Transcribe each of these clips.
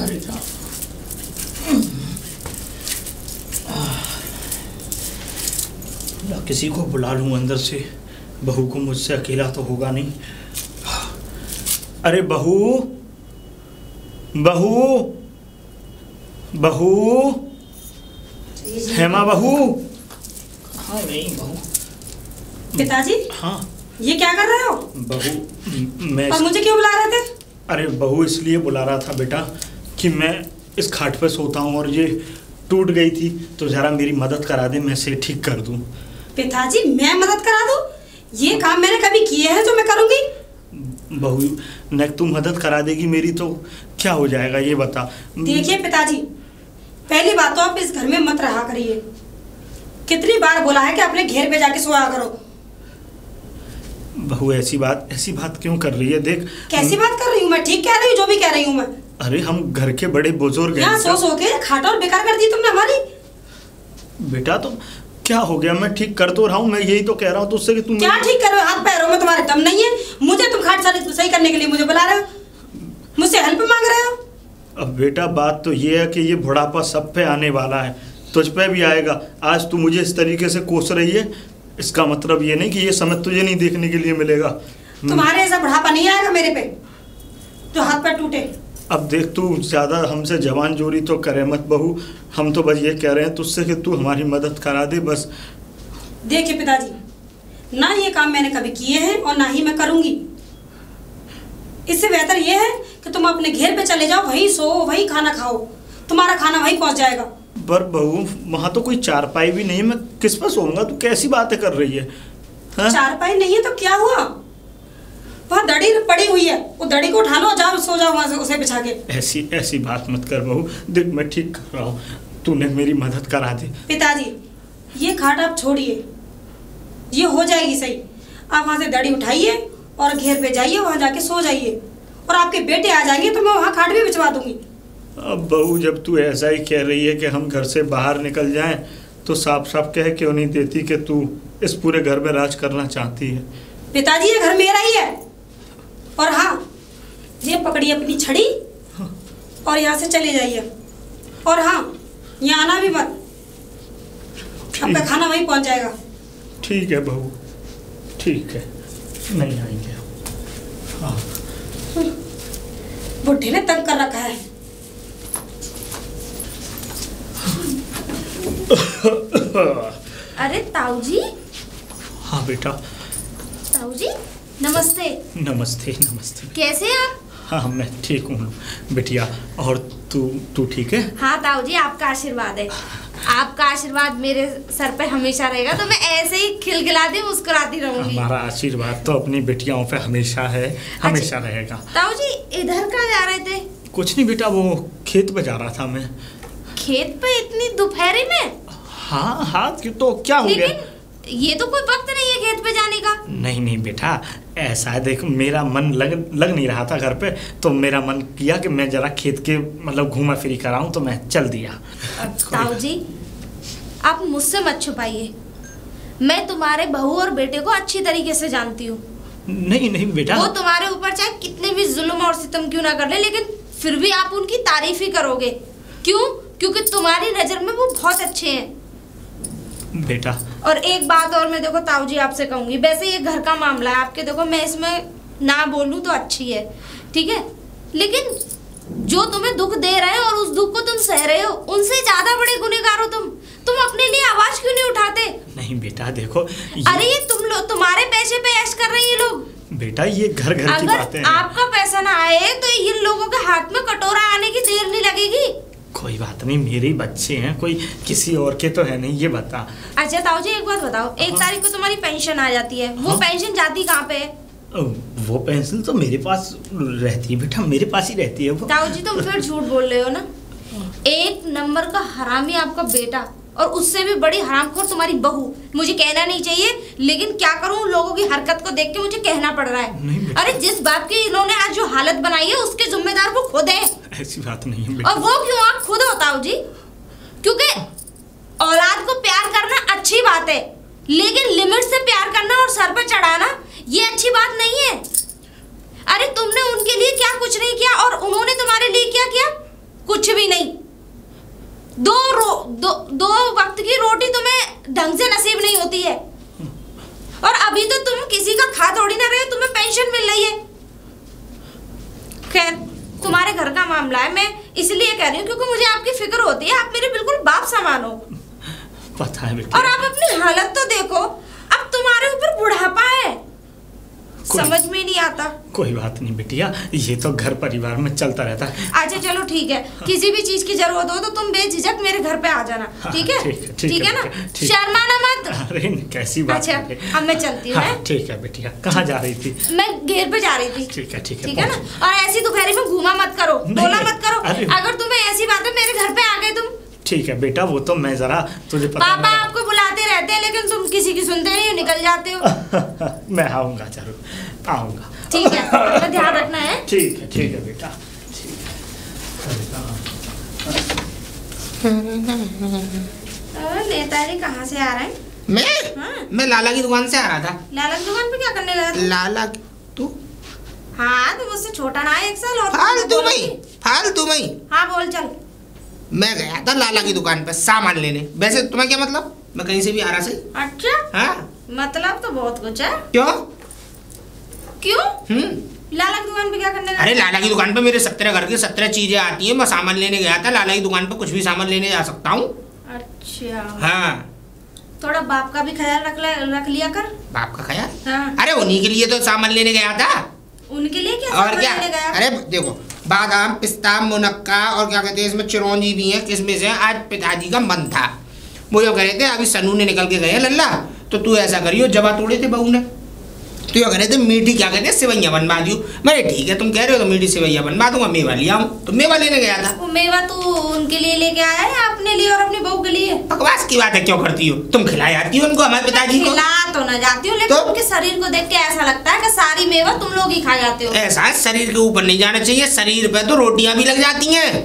अरे किसी को बुला लूं अंदर से, बहू को मुझसे अकेला तो होगा नहीं। अरे बहू, बहू, बहू, हेमा बहू। हाँ नहीं बहू। पिताजी। हाँ। ये क्या कर रहे हो? बहू मैं। और मुझे क्यों बुला रहे थे? अरे बहू इसलिए बुला रहा था बेटा कि मैं इस खाट पे सोता हूँ और ये टूट गई थी, तो जरा मेरी मदद करा दे, मैं इसे ठीक कर दूँ। पिताजी मैं मदद करा दूँ? ये काम मैंने कभी किए हैं जो मैं करूँगी? बहू न तू मदद करा देगी मेरी तो क्या हो जाएगा ये बता। देखिए पिताजी, पहली बात तो आप इस घर में मत रहा करिए। कितनी बार बोला है कि अपने घेर पे जाके सोया करो। बहू ऐसी बात क्यों कर रही है? देख कैसी बात कर रही हूँ मैं? ठीक कह रही हूँ जो भी कह रही हूँ मैं। अरे हम घर के बड़े बुजुर्ग हैं। यहाँ सो के खाट और बेकार कर दी तुमने हमारी। बेटा तो क्या हो गया? मैं ठीक कर तो रहा हूँ, मैं यही तो कह रहा हूँ तुझसे कि तुम क्या ठीक कर रहे हो? हाथ पैरों में तुम्हारे दम नहीं है। मुझे तुम खाट सही करने के लिए मुझे बुला रहे हो, मुझसे हेल्प मांग रहे हो। अब बेटा बात तो ये है कि ये बुढ़ापा सब पे आने वाला है, तुझ पे भी आएगा। आज तू मुझे इस तरीके से कोस रही है, इसका मतलब ये नहीं कि ये समय तुझे नहीं देखने के लिए मिलेगा। तुम्हारे ऐसा बुढ़ापा नहीं आएगा मेरे पे जो हाथ पैर टूटे। अब देख तू ज्यादा हमसे जवान जोरी तो करे मत बहू, हम तो बस ये कह रहे हैं तुझसे कि तू हमारी मदद करा दे बस। देखिए पिताजी, ना ये काम मैंने कभी किए हैं और ना ही मैं करूंगी। इससे बेहतर ये है कि तुम अपने घेर पे चले जाओ, वही सो वही खाना खाओ, तुम्हारा खाना वही पहुंच जाएगा। पर बहू वहाँ तो कोई चारपाई भी नहीं है, मैं किस पर सोऊंगा? तू कैसी बातें कर रही है? चारपाई नहीं है तो क्या हुआ? वहाँ दड़ी पड़ी हुई है, वो दड़ी को उठा लो, जाओ सो जाओ वहाँ से उसे बिछा के। ऐसी बात मत कर बहू, देख मैं ठीक कर रहा हूँ, तूने मेरी मदद करा दी। पिताजी ये खाट आप छोड़िए, ये हो जाएगी सही। आप वहाँ से दड़ी उठाइए और घेर पे जाइए, वहाँ जाके सो जाइए, और आपके बेटे आ जाएंगे तो मैं वहाँ खाट भी बिछवा दूंगी। अब बहू जब तू ऐसा ही कह रही है कि हम घर से बाहर निकल जाएं, तो साफ साफ कह क्यों नहीं देती कि तू इस पूरे घर में राज करना चाहती है? पिताजी ये घर मेरा ही है। और हाँ, ये पकड़िए अपनी छड़ी और यहाँ से चले जाइए। और हाँ, यहाँ आना भी मत, आपका खाना वहीं पहुँच जाएगा। ठीक है बहू, ठीक है, नहीं आएंगे। हाँ बुढ़े ने तंग कर रखा है। अरे ताऊ जी। हाँ बेटा। ताऊ जी नमस्ते। नमस्ते नमस्ते। कैसे हैं आप? हाँ मैं ठीक हूँ बिटिया, और तू ठीक है? हाँ ताऊ जी, आपका आशीर्वाद है। आपका आशीर्वाद मेरे सर पे हमेशा रहेगा, तो मैं ऐसे ही खिलखिलाती मुस्कुराती रहूंगी। हमारा आशीर्वाद तो अपनी बेटियों पे हमेशा है, हमेशा रहेगा। ताऊ जी इधर कहाँ जा रहे थे? कुछ नहीं बेटा, वो खेत पे जा रहा था मैं। खेत पे इतनी दोपहरी में? हाँ हाँ, तो क्या हो गया? ये तो कोई वक्त नहीं है खेत पे जाने का। नहीं बेटा, ऐसा है देख, मेरा मन लग नहीं रहा था घर पे, तो मेरा मन किया कि मैं जरा खेत के मतलब घूमा फिरी कराऊं, तो मैं चल दिया। ताऊ जी आप मुझसे मत छुपाइए, मैं तुम्हारे बहू और बेटे को अच्छी तरीके से जानती हूँ। नहीं बेटा, वो तुम्हारे ऊपर चाहे कितने भी जुल्म और सितम क्यों ना कर ले, लेकिन फिर भी आप उनकी तारीफ ही करोगे। क्यों? क्योंकि तुम्हारी नजर में वो बहुत अच्छे हैं बेटा। और एक बात और मैं देखो ताऊ जी आपसे कहूंगी, वैसे ये घर का मामला है आपके, देखो मैं इसमें ना बोलूं तो अच्छी है, ठीक है, लेकिन जो तुम्हें दुख दे रहे हैं और उस दुख को तुम सह रहे हो, उनसे ज्यादा बड़े गुनहगार हो तुम अपने लिए आवाज क्यों नहीं उठाते? नहीं बेटा देखो अरे ये तुम लोग तुम्हारे पैसे पे ऐश कर रहे हैं ये लोग। बेटा ये घर की बातें हैं। आपका पैसा ना आए तो इन लोगों के हाथ में कटोरा आने की देर नहीं लगेगी। कोई बात नहीं, मेरे बच्चे हैं, कोई किसी और के तो है नहीं, ये बता। अच्छा ताऊ जी एक बात बताओ, 1 तारीख को तुम्हारी पेंशन आ जाती है, वो पेंशन जाती कहाँ पे है? वो पेंशन तो मेरे पास रहती है बेटा, मेरे पास ही रहती है वो। ताऊ जी तुम फिर झूठ बोल रहे हो ना। 1 नंबर का हरामी आपका बेटा, और उससे भी बड़ी हरामखोर तुम्हारी बहू। मुझे कहना नहीं चाहिए, लेकिन क्या करूं, लोगों की हरकत को देख के मुझे कहना पड़ रहा है। अरे जिस बात की इन्होंने आज जो हालत बनाई है, उसके जिम्मेदार वो खुद है। ऐसी बात नहीं है बेटा। और वो क्यों आप खुद हो ताऊ जी? क्योंकि औलाद को प्यार करना अच्छी बात है, लेकिन लिमिट से प्यार करना और सर पर चढ़ाना ये अच्छी बात नहीं है। अरे तुमने उनके लिए क्या कुछ नहीं किया, और उन्होंने तुम्हारे लिए क्या किया? कुछ भी नहीं। दो वक्त की रोटी तुम्हें ढंग से नसीब नहीं होती है। और अभी तो तुम किसी का खा थोड़ी ना रहे हो, तुम्हें पेंशन मिल रही है। खैर तुम्हारे घर का मामला है, मैं इसलिए कह रही हूँ क्योंकि मुझे आपकी फिक्र होती है। आप मेरे बिल्कुल बाप समान हो। पता है बेटा। और आप अपनी हालत तो देखो, अब तुम्हारे ऊपर बुढ़ापा है, समझ में नहीं आता। कोई बात नहीं बिटिया, ये तो घर परिवार में चलता रहता है। अच्छा चलो ठीक है, किसी भी चीज की जरूरत हो तो तुम बेझिझक मेरे घर पे आ जाना, ठीक है? ठीक है ना, शर्माना मत। अरे कैसी बात है। अच्छा अब मैं चलती हूँ। हाँ, ठीक है बिटिया। कहाँ जा रही थी? मैं घेर पे जा रही थी। ठीक है ठीक है ना। और ऐसी दोपहरी में घूमा मत करो, बोला मत करो। अगर तुम्हें ऐसी बात है मेरे घर पे आ गए तुम। ठीक है बेटा, वो तो मैं जरा तुझे पता पापा आपको बुलाते रहते हैं लेकिन तुम किसी की सुनते नहीं हो, निकल जाते हो। मैं आऊंगा, जरूर आऊंगा। ठीक है, अपना ध्यान रखना है। ठीक है बेटा। नेताजी कहाँ से आ रहे हैं? मैं लाला की दुकान से आ रहा था। लाला की दुकान पे क्या करने लगा था? लाला तू? हाँ तुम मुझसे छोटा ना है 1 साल और फालतू में। हाँ बोल चल। मैं गया था लाला की दुकान पे सामान लेने। वैसे तुम्हें क्या मतलब, मैं कहीं से भी आ रहा सही। अच्छा हाँ मतलब तो बहुत कुछ है। क्यों? लाला की दुकान पे क्या करने? अरे लाला की दुकान पे मेरे 17 घर की 17 चीजें आती हैं। मैं सामान लेने गया था। लाला की दुकान पे कुछ भी सामान लेने जा सकता हूँ। अच्छा हाँ, थोड़ा बाप का भी ख्याल रख लिया कर। बाप का ख्याल? हाँ। अरे उन्हीं के लिए तो सामान लेने गया था। उनके लिए क्या और सामान क्या? लेने गया? अरे देखो, बादाम, पिस्ता, मुनक्का और क्या कहते हैं इसमें चिरौंजी भी है, किसमिस है। आज पिताजी का मन था, वो जो कह रहे थे अभी सनू ने निकल के गए लल्ला, तो तू ऐसा करियो, जबा तोड़े थे बहू ने, तो ये कह रहे थे मीठी क्या कहते हैं सेवैया बनवा दियो। मैंने ठीक है तुम कह रहे हो तो मीठी सेवैया बनवा दूंगा, मेवा लिया हूँ। तो मेवा लेने गया था। वो मेवा तू उनके लिए लेके आया है, अपने लिए और अपनी बहू के लिए? बकवास की बात है, क्यों करती हो तुम? खिलाए आती हो उनको, हमारे पिताजी को? खिला तो ना जाती हूँ लेकिन तो? उनके शरीर को देख के ऐसा लगता है कि सारी मेवा तुम लोग ही खा जाते हो। ऐसा शरीर के ऊपर नहीं जाना चाहिए, शरीर पे तो रोटियां भी लग जाती हैं,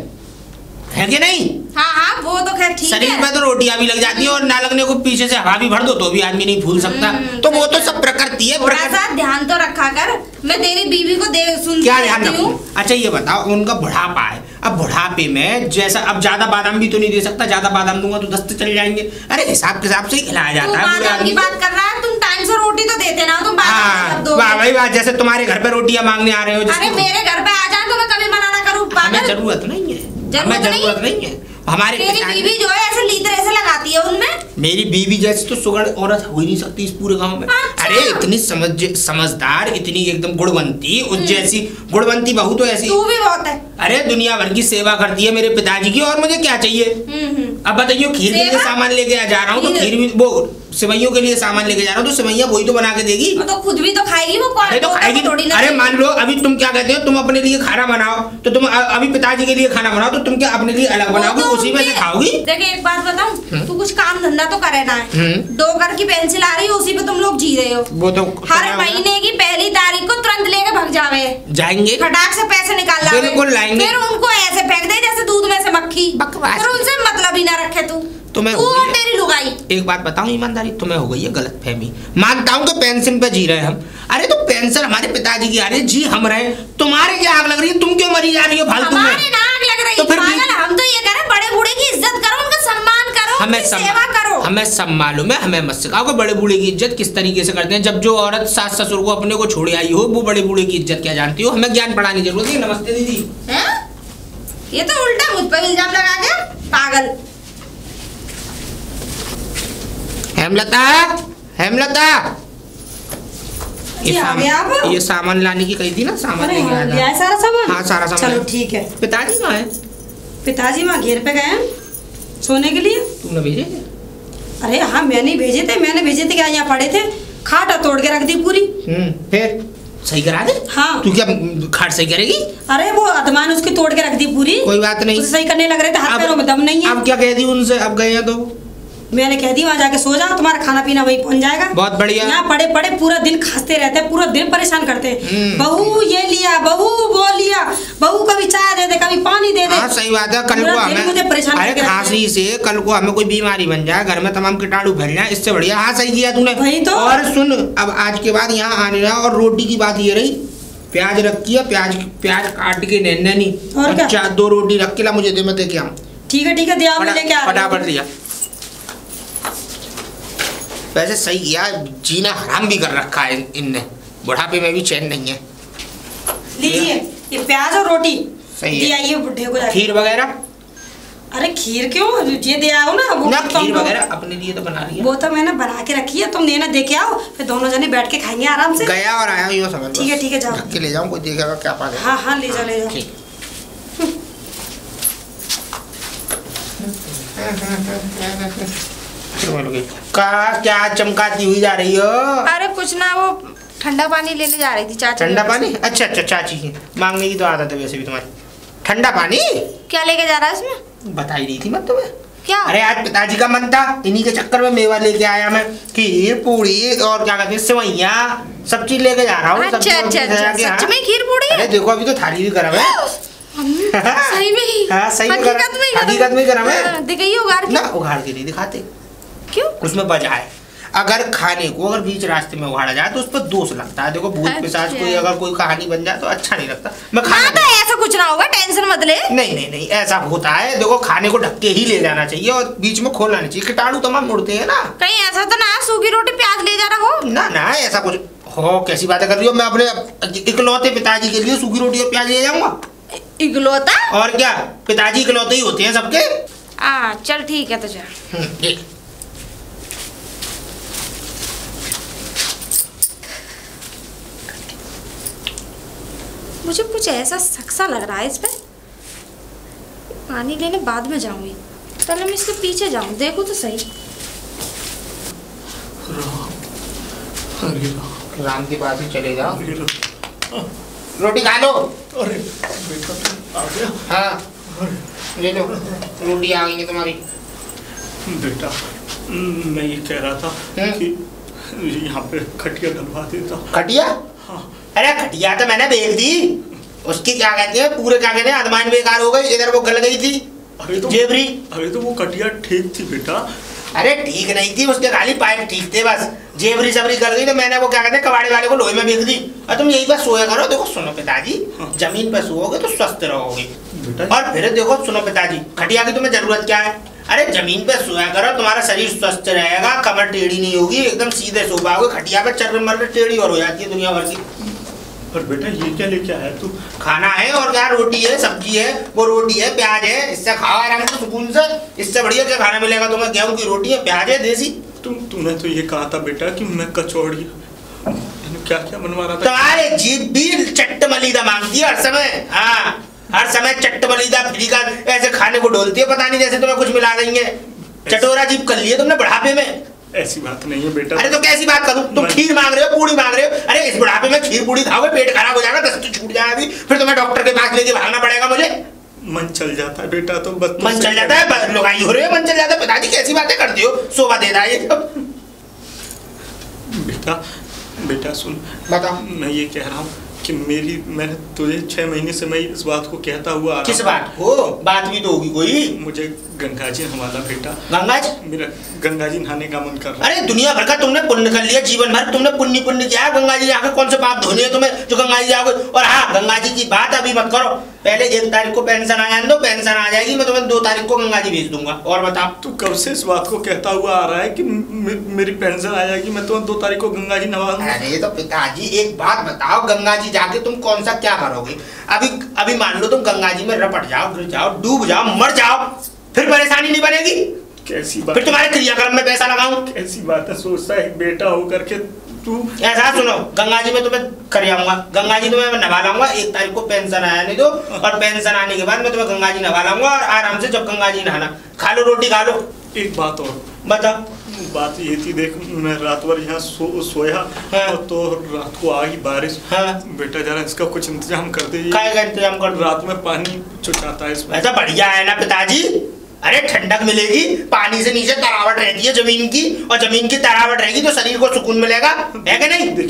है कि नहीं? हाँ वो तो खैर ठीक है। शरीर में तो रोटियां भी लग जाती है और ना लगने को पीछे से हवा भी भर दो तो भी आदमी नहीं फूल सकता। तो वो तो सब प्रकृति है। थोड़ा सा ध्यान तो रखा कर। मैं तेरी बीवी को सुनती क्या ध्यान रहती हूँ। रखूं? अच्छा ये बताओ, उनका बुढ़ापा है, अब बुढ़ापे में जैसा अब ज्यादा बादाम भी तो नहीं दे सकता, ज्यादा बादाम दूंगा तो दस्त चले जाएंगे। अरे हिसाब से ही खिलाया जाता है। बादाम की बात कर रहा है, तुम टाइम से रोटी तो देते ना, तुम बादाम दो। वाह भाई वाह, जैसे तुम्हारे घर पे रोटियां मांगने आ रहे हो। अरे मेरे घर पे आ जाए तो मैं कभी मना ना करूँ। हमें जरूरत नहीं है, हमें जरूरत नहीं है। हमारे मेरी बीवी जो है ऐसे लीतर ऐसे लगाती है उनमें। मेरी बीवी जैसी तो सुगड़ औरत हो ही नहीं सकती इस पूरे गांव में। अच्छा। अरे इतनी समझदार, इतनी एकदम गुणवंती, उस जैसी गुणवंती बहू तो ऐसी। तू भी बहुत है। अरे दुनिया भर की सेवा करती है मेरे पिताजी की, और मुझे क्या चाहिए? अब बताइए, खीर के लिए सामान लेके जा रहा हूँ तो खीर भी, वो सेवैयों के लिए सामान लेके जा रहा हूँ तो सेवैया वही तो बना के देगी। तो खुद भी तो खाएगी वो। अरे तो खाएगी थोड़ी ना। अरे मान लो अभी तुम क्या कहते हो, तुम अपने लिए खाना बनाओ तो तुम अभी पिताजी के लिए खाना बनाओ तो तुम क्या अपने लिए अलग बनाओगे, उसी में से खाओगी? देखिए एक बात बताऊं, तू कुछ काम धंधा तो करे ना है। 2 घर की पेंसिल आ रही है, उसी पे तुम लोग जी रहे हो। वो तो हर महीने की 1 तारीख को तुरंत लेके भाग जावे, जाएंगे फटाक से पैसे निकाल लावे, बिल्कुल लाएंगे, फिर उनको ऐसे फेंक दे जैसे दूध में से मक्खी। बकवास। फिर उनसे मतलब ही ना रखे तू। तुम्हें और तेरी लुगाई। एक बात बताऊं ईमानदारी, तुम्हें हो गई है गलतफहमी। मानता हूं कि पेंशन पे जी रहे हैं हम। अरे तो पेंशन हमारे पिताजी की आ रही है, जी हम रहे, तुम्हारे क्या आग लग रही है? तुम क्यों मरी जा रही हो फालतू में? हमारे ना आग लग रही है तो फिर हम तो ये कह रहे हैं बड़े बूढ़े की इज्जत करो, उनका सम्मान करो, हमें सेवा करो। हमें सब मालूम है, हमें मत सिखाओ कि बड़े बूढ़े की इज्जत किस तरीके से करते हैं। जब जो औरत सास ससुर को अपने को छोड़ आई हो, वो बड़े बूढ़े की इज्जत क्या जानती हो? हमें ज्ञान पढ़ाने की जरूरत है। नमस्ते दीदी। ये तो उल्टा मुझ पर इल्जाम लगा के पागल। हेमलता, हेमलता, ये सामान लाने की कही थी ना, सामान लेके आया था। सारा सामान? हाँ सारा सामान। चलो ठीक है। पिताजी कहाँ है? पिताजी वहाँ घेर पे गए सोने के लिए। तुमने भेजे? अरे हाँ मैंने भेजे थे क्या यहाँ पड़े थे, खाट तोड़ के रख दी पूरी। फिर सही करा दे। हाँ तू क्या खाट सही करेगी? अरे वो अधमान उसकी तोड़ के रख दी पूरी। कोई बात नहीं, सही करने लग रहे थे, हाथ पैरों में दम नहीं है। अब क्या कह दी उनसे? अब गए हैं तो मैंने कह दी वहाँ जाके सो जाओ, तुम्हारा खाना पीना वही पहुंच जाएगा। बहुत बढ़िया। यहाँ पड़े पड़े पूरा दिन खांसते रहते हैं, पूरा दिन परेशान करते हैं। बहू ये लिया, बहू वो लिया, बहू कभी चाय दे दे, कभी पानी दे दे। हाँ सही बात है। कल को हमें मुझे परेशान, अरे खांसी से कल को हमें कोई बीमारी बन जाए, घर में तमाम कीटाणु फैल जाए, इससे बढ़िया। हाँ सही किया तूने। वही तो। और सुन, अब आज के बाद यहाँ आने रहा, और रोटी की बात ये रही प्याज रखी है, प्याज काट के नहीं और क्या? 2 रोटी रख के ला मुझे दे, मैं दे के आऊं। ठीक है दिया, मैं लेके आ रही हूँ। फटाफट दिया। वैसे सही किया, जीना हराम भी कर रखा है इनने, बुढ़ापे में भी चैन नहीं है। लीजिए ये प्याज और रोटी सही दिया, है। ये बुढ़े को जाके। खीर वगैरह? अरे खीर क्यों, ये दे आओ ना। वो ना तो खीर हमको- वगैरह अपने लिए तो बना रही है। वो तो मैंने बना के रखी है, तुम लेना दे के आओ, फिर दोनों जने बैठ के खाएंगे आराम से। गया और आया यो समझ लो। ठीक है जाओ। ढक के ले जाऊं, कोई देखेगा क्या पा हाँ हाँ ले जाओ। ठीक। क्या चमकाती हुई जा रही हो? अरे कुछ ना, वो ठंडा पानी लेने जा रही थी चाची। ठंडा पानी? अच्छा चाची की मांगने की तो आदत है वैसे भी तुम्हारी। ठंडा पानी क्या लेके जा रहा है इसमें? बताई रही थी मैं तुम्हें। क्या? अरे आज पिताजी का मन था, इन्हीं के चक्कर में मेवा लेके आया मैं। खीर पूड़ी और क्या कहते हैं सेवैया, सब चीज लेके जा रहा हूँ। अच्छा, सच में खीर पूड़ी है? अरे देखो अभी तो थाली भी गर्म है। सही में ही? हाँ सही में हकीकत में गर्म है। दिखाइए उगाड़ के। ना उगाड़ के नहीं दिखाते, क्यों? उसमें वजह है। अगर खाने को अगर बीच रास्ते में उगाड़ा जाए तो उस पर दोष लगता है। देखो भूत पिशाच कोई अगर कोई कहानी बन जाए तो अच्छा नहीं लगता। मैं खाना तो ऐसा कुछ ना होगा, टेंशन मत ले। नहीं ऐसा होता है। देखो खाने को ढक के ही ले जाना चाहिए और बीच में खोलना नहीं चाहिए, कीटाणु तमाम उड़ते हैं ना। कहीं ऐसा तो ना सूखी रोटी प्याज ले जा रहा हो? ना ऐसा कुछ हो, कैसी बातें कर रही हो? मैं अपने इकलौते पिताजी के लिए सूखी रोटी और प्याज ले जाऊंगा? इकलौता? और क्या, पिताजी इकलौते ही होते हैं सबके। चल ठीक है तो जा। मुझे कुछ ऐसा सक्सा लग रहा है इस पे। पानी लेने बाद में जाऊंगी, पहले मैं इसके पीछे जाऊं, देखूं तो सही। राम के पास ही चले जाओ, रोटी खा लो। अरे बेटा तुम आ गया? हाँ ले लो, रोटी आ गई तुम्हारी। बेटा मैं ये कह रहा था कि यहाँ पे खटिया डलवा देता। खटिया? हाँ। अरे खटिया तो मैंने बेच दी, उसकी क्या कहते हैं पूरे क्या कहते हैं अदमान बेकार हो गई, इधर वो गल गई थी। अरे तो जेबरी। अरे तो वो खटिया ठीक थी बेटा। अरे ठीक नहीं थी, उसके खाली पाइप ठीक थे बस, जेबरी सबरी गल गई तो मैंने वो क्या कहते हैं कबाड़ी वाले को लोहे में बेच दी। और तुम यही बस सोया करो। देखो सुनो पिताजी, जमीन पर सोओगे तो स्वस्थ रहोगे। और फिर देखो सुनो पिताजी, खटिया की तुम्हें जरूरत क्या है? अरे जमीन पे सोया करो, तुम्हारा शरीर स्वस्थ रहेगा, कमर टेढ़ी नहीं होगी, एकदम सीधे सो पाओगे। खटिया पे चर्र मर टेढ़ी और हो जाती है दुनिया भर की। पर बेटा ये क्या लेके आया तू? खाना है और क्या, रोटी है, सब्जी है, वो रोटी है, प्याज है, इससे खाओ आराम से सुकून से। इससे बढ़िया क्या खाना मिलेगा तुम्हें? गेहूं की रोटी है, प्याज है देसी। तूने तो ये कहा था बेटा कि मैं कचौड़ी क्या क्या बनवा रहा था। तुम्हारे जीभ भी चट्ट मलीदा मांगती है हर समय। हाँ हर समय चट्ट मलीदा फ्री का ऐसे खाने को डोलती है, पता नहीं जैसे तुम्हें कुछ मिला देंगे। चटोरा जीभ कर लिए तुमने बुढ़ापे में। ऐसी बात नहीं है बेटा। अरे तो कैसी बात करूं? तुम खीर मांग रहे हो, पूड़ी मांग रहे हो। अरे इस बुढ़ापे में खीर पूड़ी खाओगे पेट खराब हो जाएगा, दस्त छूट जाएगी, फिर तुम्हें डॉक्टर के पास लेके भागना पड़ेगा मुझे। मन चल जाता है बेटा, तो बस मन चल जाता है, लुगाई हो रही है, मन चल जाता है। पिताजी कैसी बातें करती हो, शोभा दे रहा है ये सब। बेटा सुन, बताओ। मैं ये कह रहा हूँ कि मैंने तुझे 6 महीने से मैं इस बात को कहता हुआ आ रहा हूं। किस बात को? बात भी तो होगी कोई। मुझे गंगा जी नहवाना बेटा। गंगा जी? मेरा गंगा जी नहाने का मन कर रहा है। अरे दुनिया भर का तुमने पुण्य कर लिया, जीवन भर तुमने पुण्य किया है। गंगा जी जाकर कौन से पाप धोने हैं तुम्हें जो गंगा जी जाओगे? और हाँ, गंगा जी की बात अभी मत करो, पहले 1 तारीख को पेंशन आ जाने दो, पेंशन आ जाएगी, मैं तुम्हें 2 तारीख को गंगा जी भेज दूंगा। और बताओ। तू कब से इस बात को कहता हुआ आ रहा है कि मेरी पेंशन आ जाएगी, मैं तुम्हें 2 तारीख को गंगा जी नहवा दूंगा। अरे तो पिताजी एक बात बताओ, गंगा जी जाके तुम कौन सा क्या करोगे? अभी मान लो तुम गंगा जी में रपट जाओ, गिर जाओ, डूब जाओ, मर जाओ, फिर परेशानी नहीं बनेगी? कैसी बात? फिर तुम्हारे क्रियाक्रम में पैसा लगाऊं? कैसी बात है सोचता है बेटा होकर के तू। ऐसा सुनो, गंगा जी में तुम्हें कर आऊंगा, गंगा जी तुम्हें नवा लाऊंगा। 1 तारीख को पेंशन आया नहीं दो, और पेंशन आने के बाद मैं तुम्हें गंगा जी नवा लाऊंगा और आराम से जब गंगा जी नहाना, खा लो रोटी खा लो। एक बात और बता। बात ये थी, देख मैं रात भर यहाँ सोया। हाँ। तो रात को आ गई बारिश। हाँ। बेटा जरा इसका कुछ इंतजाम कर दे। काय का इंतजाम कर? रात में पानी चुचाता है इसमें। ऐसा बढ़िया है ना पिताजी। अरे ठंडक मिलेगी, पानी से नीचे तरावट रहती है जमीन की, और जमीन की तरावट रहेगी तो शरीर को सुकून मिलेगा, है कि नहीं? देखिए मुझे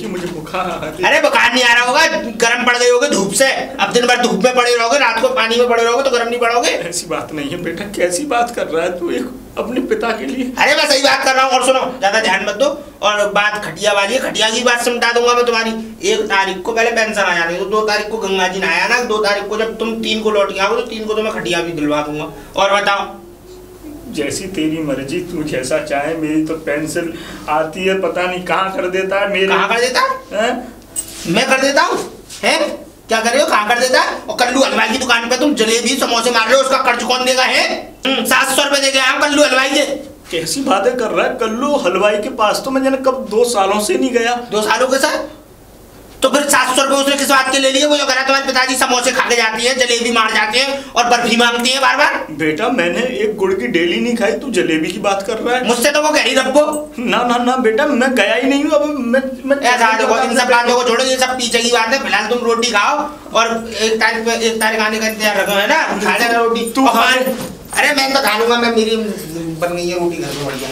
बुखार आ रहा है। अरे बुखार नहीं आ रहा होगा, गर्म पड़ गए होगे धूप से। अब दिन भर धूप में पड़े रहोगे, रात को पानी में पड़े रहोगे तो गर्म नहीं पड़ोगे। ऐसी बात नहीं है बेटा, कैसी बात कर रहा है तू एक अपने पिता के लिए। अरे मैं सही बात कर रहा हूँ। और सुनो, ज्यादा ध्यान मत दो। और बात खटिया वाली है, खटिया की बात समझा दूंगा मैं तुम्हारी। 1 तारीख को पहले पेंशन आ जाने दो, 2 तारीख को गंगा जी नहाया ना, 2 तारीख को जब तुम 3 को लौट के आओगे तो 3 को तो मैं खटिया भी दिलवा दूंगा। और बताओ, जैसी तेरी मर्जी, तू जैसा चाहे। मेरी तो पेंसिल आती है, पता नहीं कहाँ कर देता है। मेरे कहाँ कर देता है? मैं कर देता हूँ? है क्या कर रहे हो? कहाँ कर देता है? और कल्लू हलवाई की दुकान पे तुम जलेबी समोसे मार रहे हो, उसका कर्ज कौन देगा? है 700 रुपए दे गया कल्लू हलवाई के। कैसी बातें कर रहा है? कल्लू हलवाई के पास तो मैं जाने कब 2 सालों से नहीं गया। 2 सालों के साथ? तो फिर 700 रुपए उसने किस बात के ले लिए? वो जो कह रहा तुम्हारे पिताजी समोसे खा के जाती है, जलेबी मार जाती है और बर्फी मांगती है बार बार। बेटा मैंने एक गुड़ की डेली नहीं खाई, तू जलेबी की बात कर रहा है। मुझसे तो वो कह रही रब्बो। ना ना ना बेटा, मैं गया ही नहीं हूँ। अब मैं ऐसा देखो, इन सब बातों को छोड़ो, ये सब पीछे की बात है। फिलहाल तुम रोटी खाओ और 1 तारीख आने का इंतजार रखो, है ना? खा लेना रोटी तू। अरे मैं तो खा लूंगा, मैं मेरी बन गई है रोटी, घर में बढ़िया।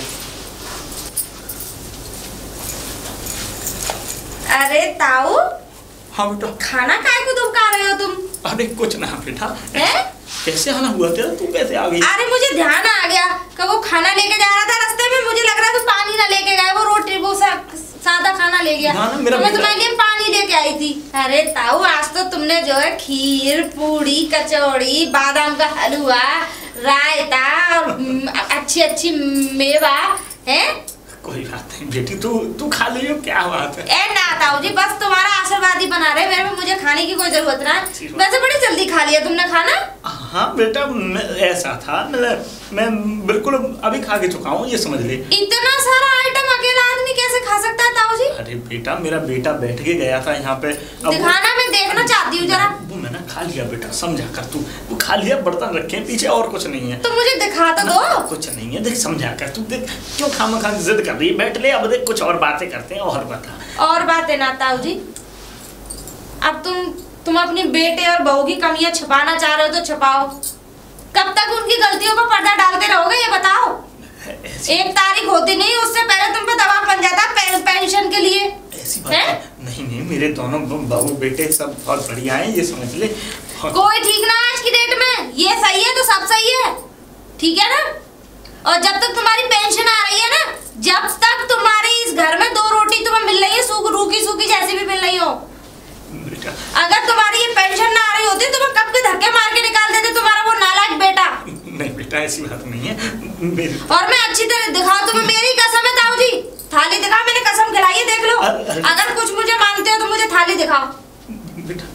अरे ताऊ, हाँ बेटा। खाना काय को दुबका रहे हो तुम? अरे कुछ ना बेटा। है? कैसे आना हुआ तेरा? तू कैसे आ गई? अरे मुझे ध्यान आ गया कि वो खाना लेके जा रहा था रास्ते में, मुझे लग रहा था पानी ना लेके गया, वो रोटी वो सादा खाना ले गया। ना, मेरा तो मैं तुम्हारे लिए पानी लेके आई थी। अरे ताऊ, आज तो तुमने जो है खीर, पूड़ी, कचौड़ी, बादाम का हलवा, रायता और अच्छी अच्छी मेवा है। कोई बात नहीं बेटी, तू खा लियो, क्या बात है। ए ना ताऊ जी, बस तुम्हारा आशीर्वाद ही बना रहे, मेरे में मुझे खाने की कोई जरूरत ना। वैसे बड़ी जल्दी खा लिया तुमने खाना। हाँ बेटा, ऐसा था, मैं बिल्कुल अभी खा के चुका हूँ, ये समझ ले। इतना सारा आइटम अकेला आदमी कैसे खा सकता है ताऊ जी? अरे बेटा, मेरा बेटा बैठ के गया था यहाँ पे। दिखाना, मैं देखना चाहती हूँ जरा। वो मैंने खा लिया बेटा, समझा कर तू। वो खा लिया, बर्तन रखे पीछे, और कुछ नहीं है। तो मुझे दिखा तो दो। कुछ नहीं है, देख समझा कर तू। देख क्यों खामखा जिद कर रही है? बैठ ले, अब देख कुछ और बातें करते हैं। और बता। और बातें ना ताऊ जी, अब तुम अपनी बेटे और बहू की कमियां छुपाना चाह रहे हो तो छुपाओ। कब तक उनकी गलतियों पर पर्दा डालते रहोगे, ये बताओ? 1 तारीख होती नहीं, उससे पहले तुम पे दबाव बन जाता पेंशन के लिए। ऐसी बात है? नहीं, मेरे दोनों बहू बेटे सब बहुत बढ़िया हैं, ये समझ ले। कोई ठीक ना आज की डेट में। ये सही है तो सब सही है, ठीक है ना? और जब तक तुम्हारी पेंशन आ रही है ना, जब तक तुम्हारे इस घर में 2 रोटी तुम्हें मिल रही है, रूखी सूखी जैसी भी मिल रही हो, अगर तुम्हारी ये पेंशन ना आ रही होती तो मैं कब के धक्के मार के निकाल देते तुम्हारा वो नालायक बेटा। नहीं बेटा, ऐसी बात नहीं है मेरी। और मैं अच्छी तरह दिखाओ तुम्हें, मेरी कसम है ताऊ जी। थाली दिखाओ, मैंने कसम खिलाई है, देख लो। अगर कुछ मुझे मांगते हो तो मुझे थाली दिखाओ बेटा।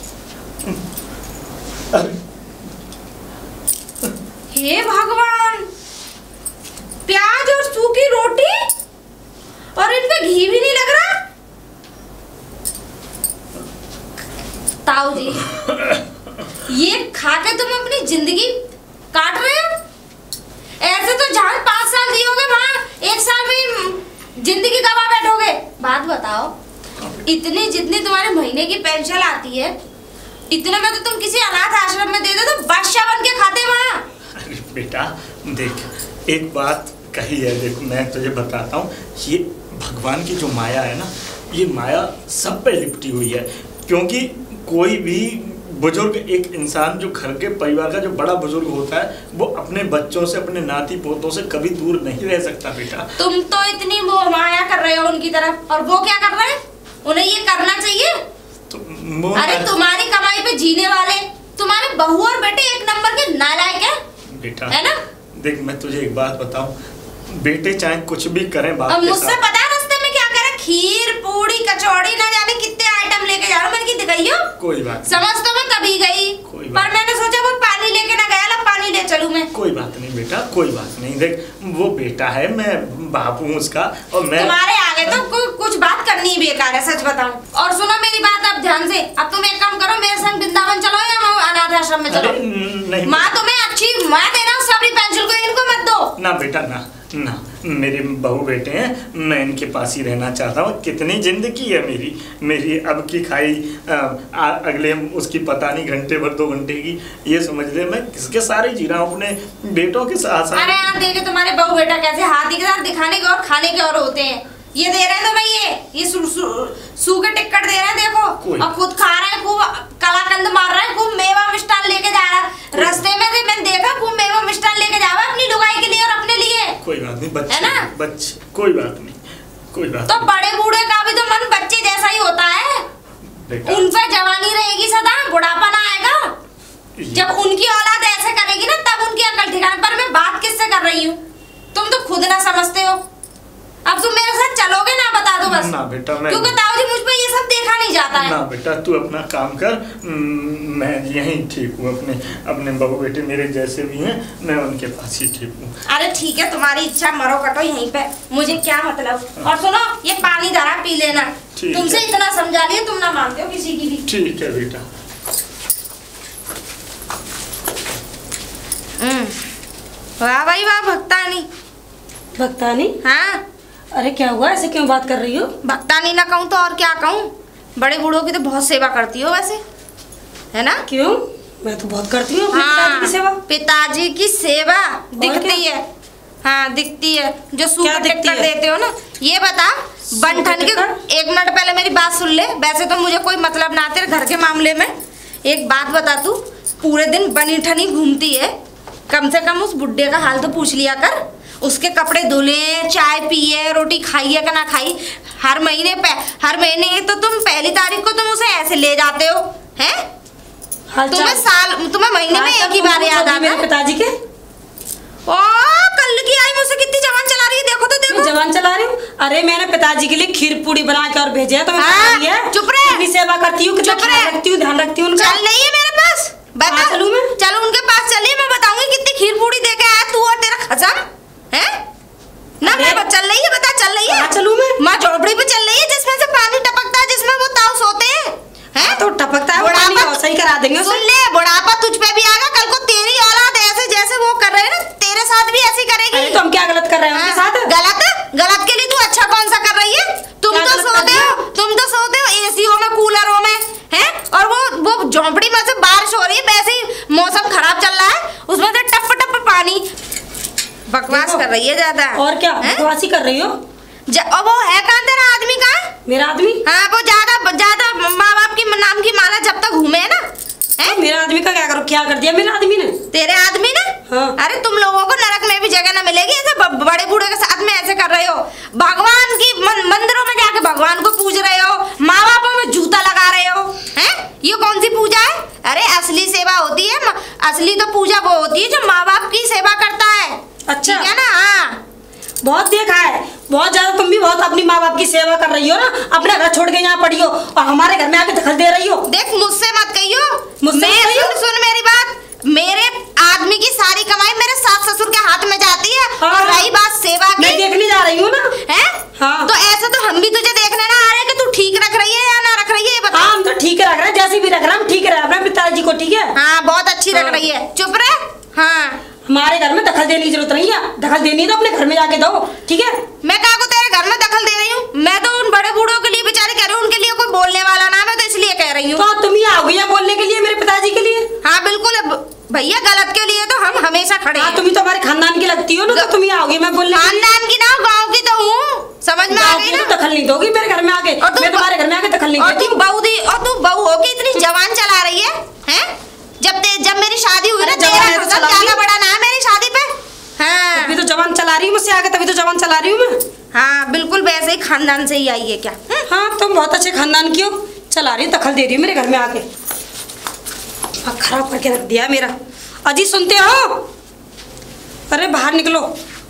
हे भगवान, प्याज और सूखी रोटी और इनमें घी भी नहीं लग रहा। ताऊ जी, ये खा के तुम अपनी जिंदगी काट रहे हो? ऐसे तो जहाँ 5 साल दिए होगे, वहाँ 1 साल में जिंदगी गवा बैठोगे। बात बताओ, इतनी जितनी तुम्हारे महीने की पेंशन आती है, इतने में तो तुम किसी अनाथ आश्रम में दे दो तो बादशाह बन के खाते वहाँ। अरे बेटा देख, एक बात कही है, देखो मैं तुझे बताता हूँ। ये भगवान की जो माया है ना, ये माया सब पे लिपटी हुई है। क्योंकि कोई भी बुजुर्ग, एक इंसान जो घर के परिवार का जो बड़ा बुजुर्ग होता है, वो अपने बच्चों से, अपने नाती पोतों से कभी दूर नहीं रह सकता बेटा। तुम तो इतनी मोह माया कर रहे हो उनकी तरफ, और वो क्या कर रहे हैं? उन्हें ये करना चाहिए। तो अरे तुम्हारी कमाई पे जीने वाले तुम्हारे बहू और बेटे 1 नंबर के नालायक है बेटा, है ना? देख मैं तुझे एक बात बताऊं, बेटे चाहे कुछ भी करें बाप के मुझसे साथ। पता है रास्ते में क्या करे? खीर, पूड़ी, कचौड़ी, ना जाने कितने आइटम लेके जा रहा हूँ। मैंने की दिखाई हो? कोई बात समझ तो मैं तभी गई, पर मैंने सोचा वो पानी लेके ना गया, ला पानी ले चलूं मैं। कोई बात नहीं बेटा, कोई बात नहीं। देख वो बेटा है, मैं बाप हूँ उसका, और मैं तुम्हारे आगे तो कुछ बात करनी ही बेकार है, सच बताऊं। और सुनो मेरी बात अब ध्यान से, अब तुम एक काम करो, मेरे संग वृंदावन चलो या अनाथ आश्रम में चलो। नहीं, माँ तुम्हें अच्छी माँ देना, सबरी पेंसिल को इनको मत दो। ना बेटा ना, मेरे बहू बेटे हैं, मैं इनके पास ही रहना चाहता हूँ। कितनी जिंदगी है मेरी अब की खाई अगले उसकी पता नहीं घंटे भर 2 घंटे की, ये समझ ले। मैं किसके सारे जी रहा हूँ, अपने बेटों के साथ। अरे यहाँ देखे तुम्हारे बहू बेटा कैसे हाथी के साथ दिखाने के और खाने के और होते हैं। ये दे रहे हैं तुम्हें, ये सू के टिकट दे रहे हैं देखो, और खुद खा रहे हैं, खूब कलाकंद मार रहे हैं, खूब मेवा मिष्ठान लेके जा रहा है। रास्ते में से मैंने देखा खूब मेवा मिष्ठान लेके जा रहा है अपनी लुगाई के लिए और अपने लिए। कोई बात नहीं बच्चे, है ना? बच्चे कोई बात नहीं, कोई बात तो बड़े बूढ़े का भी तो मन बच्चे जैसा ही होता है। उन पर जवानी रहेगी सदा, बुढ़ापा ना आएगा। जब उनकी औलाद ऐसे करेगी ना तब उनकी अकल ठिकाने पर। मैं बात किससे कर रही हूँ, तुम तो खुद ना समझते हो। अब तुम मेरे साथ चलोगे ना, बता दो बस। ना बेटा, मैं क्योंकि ताऊजी मुझ पे ये सब देखा नहीं जाता है। ना बेटा, तू अपना काम कर, मैं यहीं ठीक हूँ। अपने बहू बेटे मेरे जैसे भी हैं, मैं उनके पास ही ठीक हूँ। अरे ठीक है, तुम्हारी इच्छा, मरो कटो यहीं पे, मुझे क्या मतलब। और सुनो, ये पानी धरा पी लेना। तुमसे इतना समझा लिया, तुम ना मानते हो किसी की भी। ठीक है बेटा। वाह भाई वाह, भक्तानी। भक्तानी? हाँ। अरे क्या हुआ, ऐसे क्यों बात कर रही हो? भक्तानी ना कहूँ तो और क्या कहूँ। बड़े बूढ़ों की तो बहुत सेवा करती हो वैसे, है ना? क्यों? मैं तो बहुत करती हूँ अपने पिताजी की सेवा। पिताजी की सेवा दिखती है। हाँ दिखती है, जो सूखा टिकट देते हो ना। ये बता बंठन के, एक मिनट पहले मेरी बात सुन ले। वैसे तो मुझे कोई मतलब ना तेरे घर के मामले में। एक बात बता, तू पूरे दिन बनी ठनी घूमती है, कम से कम उस बुड्ढे का हाल तो पूछ लिया कर। उसके कपड़े धुले, चाय पिए, रोटी खाई है कि ना खाई। हर महीने तो तुम पहली तारीख को तुम उसे ऐसे ले जाते हो, हैं? तुम्हें महीने में एक ही बार याद आता मेरे पिताजी के। ओ कल की आई मुझसे कितनी जवान चला रही है, देखो तो देखो। जवान चला रही हूँ? अरे मैंने पिताजी के लिए खीर पूड़ी बना के और भेजे है, तो मैं चुप रहे, कितनी सेवा करती हूँ, कितना ख्याल रखती हूँ, ध्यान रखती हूँ उनका। चल नहीं है मेरे पास, बता। चलूं मैं? चलो उनके पास चलिए, मैं बताऊंगी कितनी खीर पूड़ी दे के आया तू और तेरा खसम, हैं? ना मैं चल रही है, बता चल रही है? चलूं मैं? माँ झोपड़ी पे चल रही है जिसमें से पानी टपकता है, जिसमें वो ताऊ सोते हैं, हैं? तो टपकता है, बुढ़ापा सही करा देंगे। सुन ले, बुढ़ापा तुझ पे भी आएगा कल को। तेरी औलाद ऐसे जैसे वो कर रहे हैं ना, तेरे साथ भी ऐसी करेगी। अरे तुम क्या गलत कर रहे हो उनके साथ? गलत के लिए तू अच्छा कौन सा कर रही है? तुम तो सोते हो एसीओ में, कूलरों में, हैं? और वो झोंपड़ी में से बारिश हो रही है, वैसे ही मौसम खराब चल रहा है, उसमें से टप टप पानी। बकवास कर रही है ज्यादा। और क्या बकवासी कर रही हो? वो है कहाँ तेरा आदमी? कहाँ मेरा आदमी? हाँ, वो ज्यादा माँ बाप की नाम की माला जब तक घूमे है ना, है? मेरा आदमी का क्या कर दिया मेरे आदमी ने? तेरे आदमी ने? हाँ। अरे तुम लोगों को नरक में भी जगह ना मिलेगी, ऐसे बड़े बूढ़े के साथ में ऐसे कर रहे हो। भगवान की मंदिरों में जाके भगवान को पूज रहे हो, माँ बापों में जूता लगा रहे हो, हैं? ये कौन सी पूजा है? अरे असली सेवा होती है, असली तो पूजा वो होती है जो माँ बाप की सेवा करता है। अच्छा है ना? हाँ, बहुत देखा है, बहुत ज्यादा। तुम भी बहुत अपनी माँ बाप की सेवा कर रही हो ना, अपना घर छोड़ के यहाँ पड़ी हो और हमारे घर में आके दखल दे रही हो। देख मुझसे मत कहियो, सुन मेरी बात। मेरे आदमी की सारी कमाई मेरे सास ससुर के हाथ में जाती है। हाँ, और रही बात सेवा की, मैं देखने जा रही हूँ ना, है? हाँ। तो ऐसे तो हम भी तुझे देखने ना आ रहे कि तू ठीक रख रही है या ना रख रही है, ये बता। हाँ, हम तो ठीक रख रहे हैं, जैसे भी रख रहे हैं हम ठीक रख रहे हैं पिताजी को, ठीक है? हाँ, बहुत अच्छी रख रही है, चुप रहे। हाँ, हमारे घर में दखल देने की जरूरत नहीं है, दखल देनी है तो अपने घर में जाके दो, ठीक है? मैं कहा को तेरे घर में दखल दे रही हूँ? मैं तो उन बड़े बूढ़ों के लिए बेचारे कह रही हूँ, उनके लिए कोई बोलने वाला ना, मैं तो इसलिए कह रही हूँ। तो तुम ही आओगी यहाँ बोलने के लिए मेरे पिताजी के लिए? हाँ बिल्कुल भैया, गलत के लिए तो हम हमेशा खड़े हैं। तुम ही तो हमारे खानदान की लगती हो ना, तो तुम ही आओगी मैं बोलने। खानदान की ना, गाँव की तो हूँ, समझ में आ गई ना? दखल नहीं दोगी मेरे घर में आके, मैं तुम्हारे घर में आके दखल नहीं देती। और तू बहू होगी इतनी जवान चला रही है, हैं? जब मेरी शादी हुई ना, तेरा ज्यादा बड़ा ना है मेरी शादी पे। हाँ, तभी तो जवान चला रही हूँ मुझसे आगे, तभी तो जवान चला रही हूँ मैं। हाँ बिल्कुल, वैसे ही खानदान से ही आई है क्या? हाँ, तुम बहुत अच्छे खानदान की हो, चला रही हो, दखल दे रही हो मेरे घर में आके। खराब करके रख दिया मेरा। अजी सुनते हो? अरे बाहर निकलो।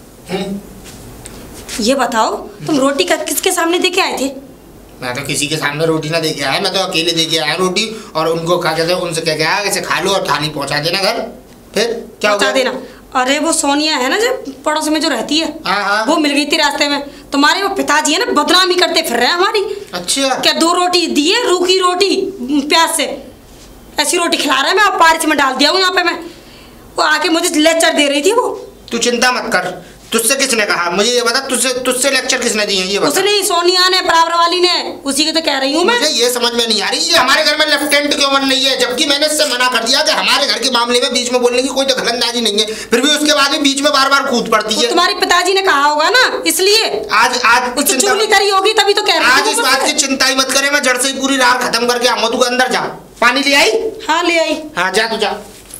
ये बताओ, तुम रोटी किसके सामने दे के आए थे? मैं तो किसी के सामने रोटी ना दे के आया, मैं तो अकेले दे के आया रोटी, और उनको क्या कहते हैं, उनसे कह के आया ऐसे खा लो और थाली पहुंचा देना घर। फिर क्या पहुंचा देना? अरे वो सोनिया है ना, जो पड़ोस में जो रहती है, हाँ। वो मिल गई थी रास्ते में। तुम्हारे वो पिताजी है ना, बदनामी करते फिर रहे हैं हमारी। अच्छा, क्या 2 रोटी दिए, रूखी रोटी प्याज से, ऐसी रोटी खिला रहे हैं। मैं पारिश में डाल दिया हूँ यहाँ पे। मैं वो आके मुझे लेक्चर दे रही थी वो। तू चिंता मत कर, तुझसे किसने कहा? मुझे ये बता, तुझसे लेक्चर किसने दिए ये बता। उसने, सोनिया ने, बराबर वाली ने, उसी की तो कह रही हूँ मैं। मुझे ये समझ में नहीं आ रही, ये हमारे घर में लेफ्टिनेंट क्यों बन रही है, जबकि मैंने इससे मना कर दिया कि हमारे घर के मामले में बीच में बोलने की कोई दखलंदाजी नहीं है, फिर भी उसके बाद भी बीच में बार बार कूद पड़ती है। तुम्हारे पिताजी ने कहा होगा ना, इसलिए आज चुगली करी होगी तभी तो कह रही आज इस बात की चिंता ही मत करे, मैं जड़ से ही पूरी रार खत्म करके आऊंगा। तू अंदर जा, पानी ले आई? हाँ ले आई। हाँ जा, तू जा।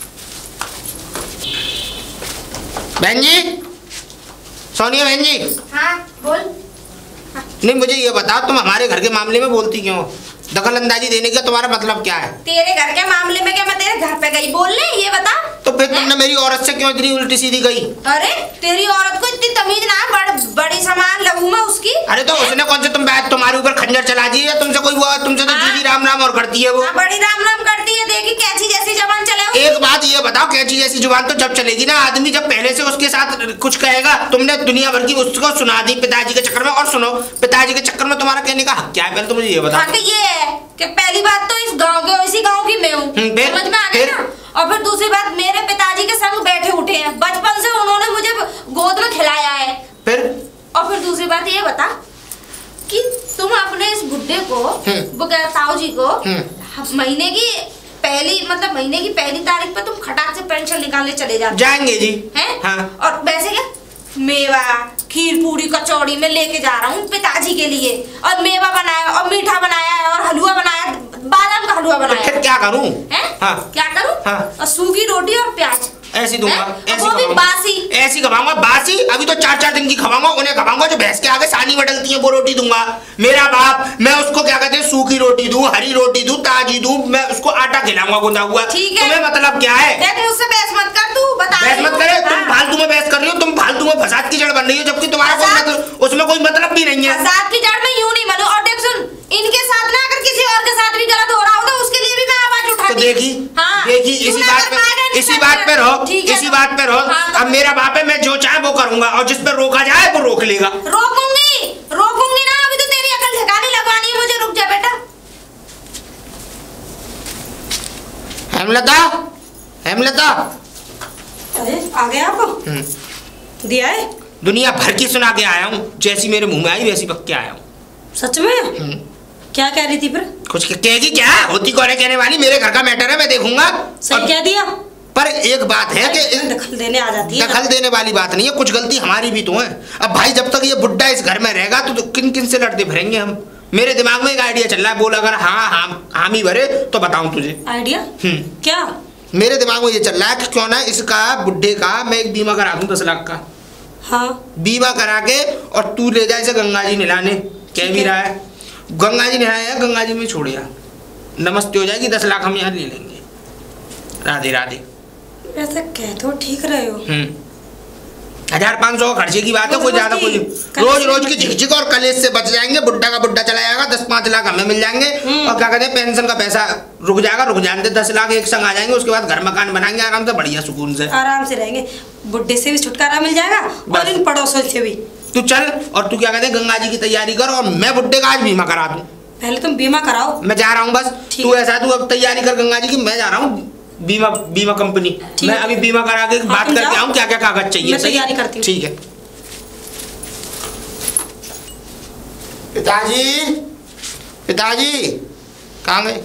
बहन जी, सोनिया बहन जी। हाँ बोल। नहीं, मुझे ये बताओ, तुम हमारे घर के मामले में बोलती क्यों? दखल अंदाजी देने का तुम्हारा मतलब क्या है? तेरे घर के मामले में क्या मैं तेरे घर पे गई बोलने, ये बता। तो फिर तुमने मेरी औरत से क्यों इतनी उल्टी सीधी गई? अरे तेरी औरत को इतनी तमीज ना है, बड़ी सामान लगू मैं उसकी। अरे तो उसने कौन से तुम्हारे ऊपर खंजर चला दी है? तुमसे कोई वो, तुमसे तो जीजी राम राम और करती है वो। बड़ी राम राम करती है, देखी कैची जैसी जबान चले। एक बात ये बताओ, कैची जैसी जुबान तो जब चलेगी ना, आदमी जब पहले से उसके साथ कुछ कहेगा। तुमने दुनिया भर की उसको सुना दी पिताजी के चक्कर में। और सुनो, पिताजी के चक्कर में तुम्हारा कहने का हक क्या है? पहले तो मुझे ये बताओ। ये है कि पहली बात तो इस गांव के, इसी गांव की मैं हूँ, समझ में आ गई ना। और फिर दूसरी बात, मेरे पिताजी के संग बैठे उठे हैं, बचपन से उन्होंने मुझे गोद में खिलाया है। फिर और फिर दूसरी बात ये बता कि तुम अपने इस बुड्ढे को, वो ताऊ जी को, महीने की पहली तारीख पे तुम खटाक से पेंशन निकालने चले जाएंगे जी हैं? हाँ। और वैसे क्या मेवा, खीर, पूरी, कचौड़ी में लेके जा रहा हूँ पिताजी के लिए, और मेवा बनाया और मीठा बनाया है और हलवा बनाया, बादाम का हलवा बनाया। फिर क्या करूँ? हाँ। क्या करूँ? हाँ। और सूखी रोटी और प्याज ऐसी दूंगा, वो भी बासी। ऐसी खवाऊंगा, बासी। अभी तो 4-4 दिन की खवाऊंगा, उन्हें खवाऊंगा जो भैंस के आगे सानी बदलती है, वो रोटी दूंगा। मेरा बाप, मैं उसको क्या कहते हैं, सूखी रोटी दूं, हरी रोटी दूं, ताजी दूं, मैं उसको आटा खिलाऊंगा गुंदा हुआ। ठीक है, तुम्हें मतलब क्या है? देख मुझसे बहस मत कर, तू बता। बहस मत करे, तुम फालतू में बहस कर रही हो, तुम फालतू में फसाद की जड़ बन रही हो, जबकि तुम्हारा कोई मतलब, उसमें कोई मतलब भी नहीं है। फसाद की जड़ में यूं नहीं बनूं। और देख सुन, इनके साथ ना अगर किसी और के साथ भी गलत हो रहा हो तो उसके लिए भी मैं आवाज उठाती। तो देखी, देखी, इसी बात पे रहो, इसी बात पे रहो। अब मेरा बाप है, मैं जो चाहे वो करूंगा, और जिस पे रोका जाए वो रोक लेगा। रोकूंगी ना, अभी तो तेरी अकल ठिकाने लगवानी है मुझे। रुक जा बेटा। हेमलता, अरे आ गया आपको? दिया है? दुनिया भर की सुना के आया हूँ, जैसी मेरे मुंह में आई वैसी पक के आया हूँ। सच में? क्या कह रही थी फिर? कुछ कहेगी क्या? होती कौन है कहने वाली? मेरे घर का मैटर है, मैं देखूंगा। सही कह दिया। पर एक बात है कि दखल देने आ जाती है। दखल देने वाली बात नहीं है, कुछ गलती हमारी भी तो है। अब भाई जब तक ये बुड्ढा इस घर में रहेगा तो किन किन से लड़ते फिरेंगे हम? मेरे दिमाग में एक आइडिया चल रहा है, बोल अगर हाँ हामी भरे तो बताऊं तुझे। आइडिया? क्या? मेरे दिमाग में ये चल रहा है कि क्यों ना इसका, बुड्ढे का मैं एक बीमा करा दूं 10 लाख का। हाँ। बीमा करा के और तू ले जा इसे गंगा जी नहलाने। कह भी रहा है गंगा जी नहाया, गंगा जी में छोड़िया, नमस्ते हो जाएगी, 10 लाख हम यहाँ ले लेंगे। राधे राधे। ऐसा कह तो ठीक रहे हो। 1500 खर्चे की बात है, कोई ज्यादा कोई। रोज की झिकझिक और कलेश से बच जाएंगे। बुड्ढा का बुड्ढा चला जाएगा, 10-5 लाख हमें मिल जाएंगे। और क्या कहते हैं, पेंशन का पैसा रुक जाएगा, रुक जाने दे, 10 लाख एक संग आ जाएंगे। उसके बाद घर मकान बनाएंगे आराम से, बढ़िया सुकून से, आराम से रहेंगे। बुड्ढे से भी छुटकारा मिल जाएगा और इन पड़ोसों से भी। तू चल और तू क्या कहते हैं, गंगा जी की तैयारी कर, और मैं बुड्ढे का आज बीमा करा दूं। पहले तुम बीमा कराओ। मैं जा रहा हूँ बस। तू ऐसा, तू अब तैयारी कर गंगा जी की, मैं जा रहा हूँ बीमा कंपनी। मैं अभी बीमा करा के बात करके आऊँ क्या क्या कागज चाहिए। मैं तैयारी करती हूँ। ठीक है। पिताजी कहाँ गए?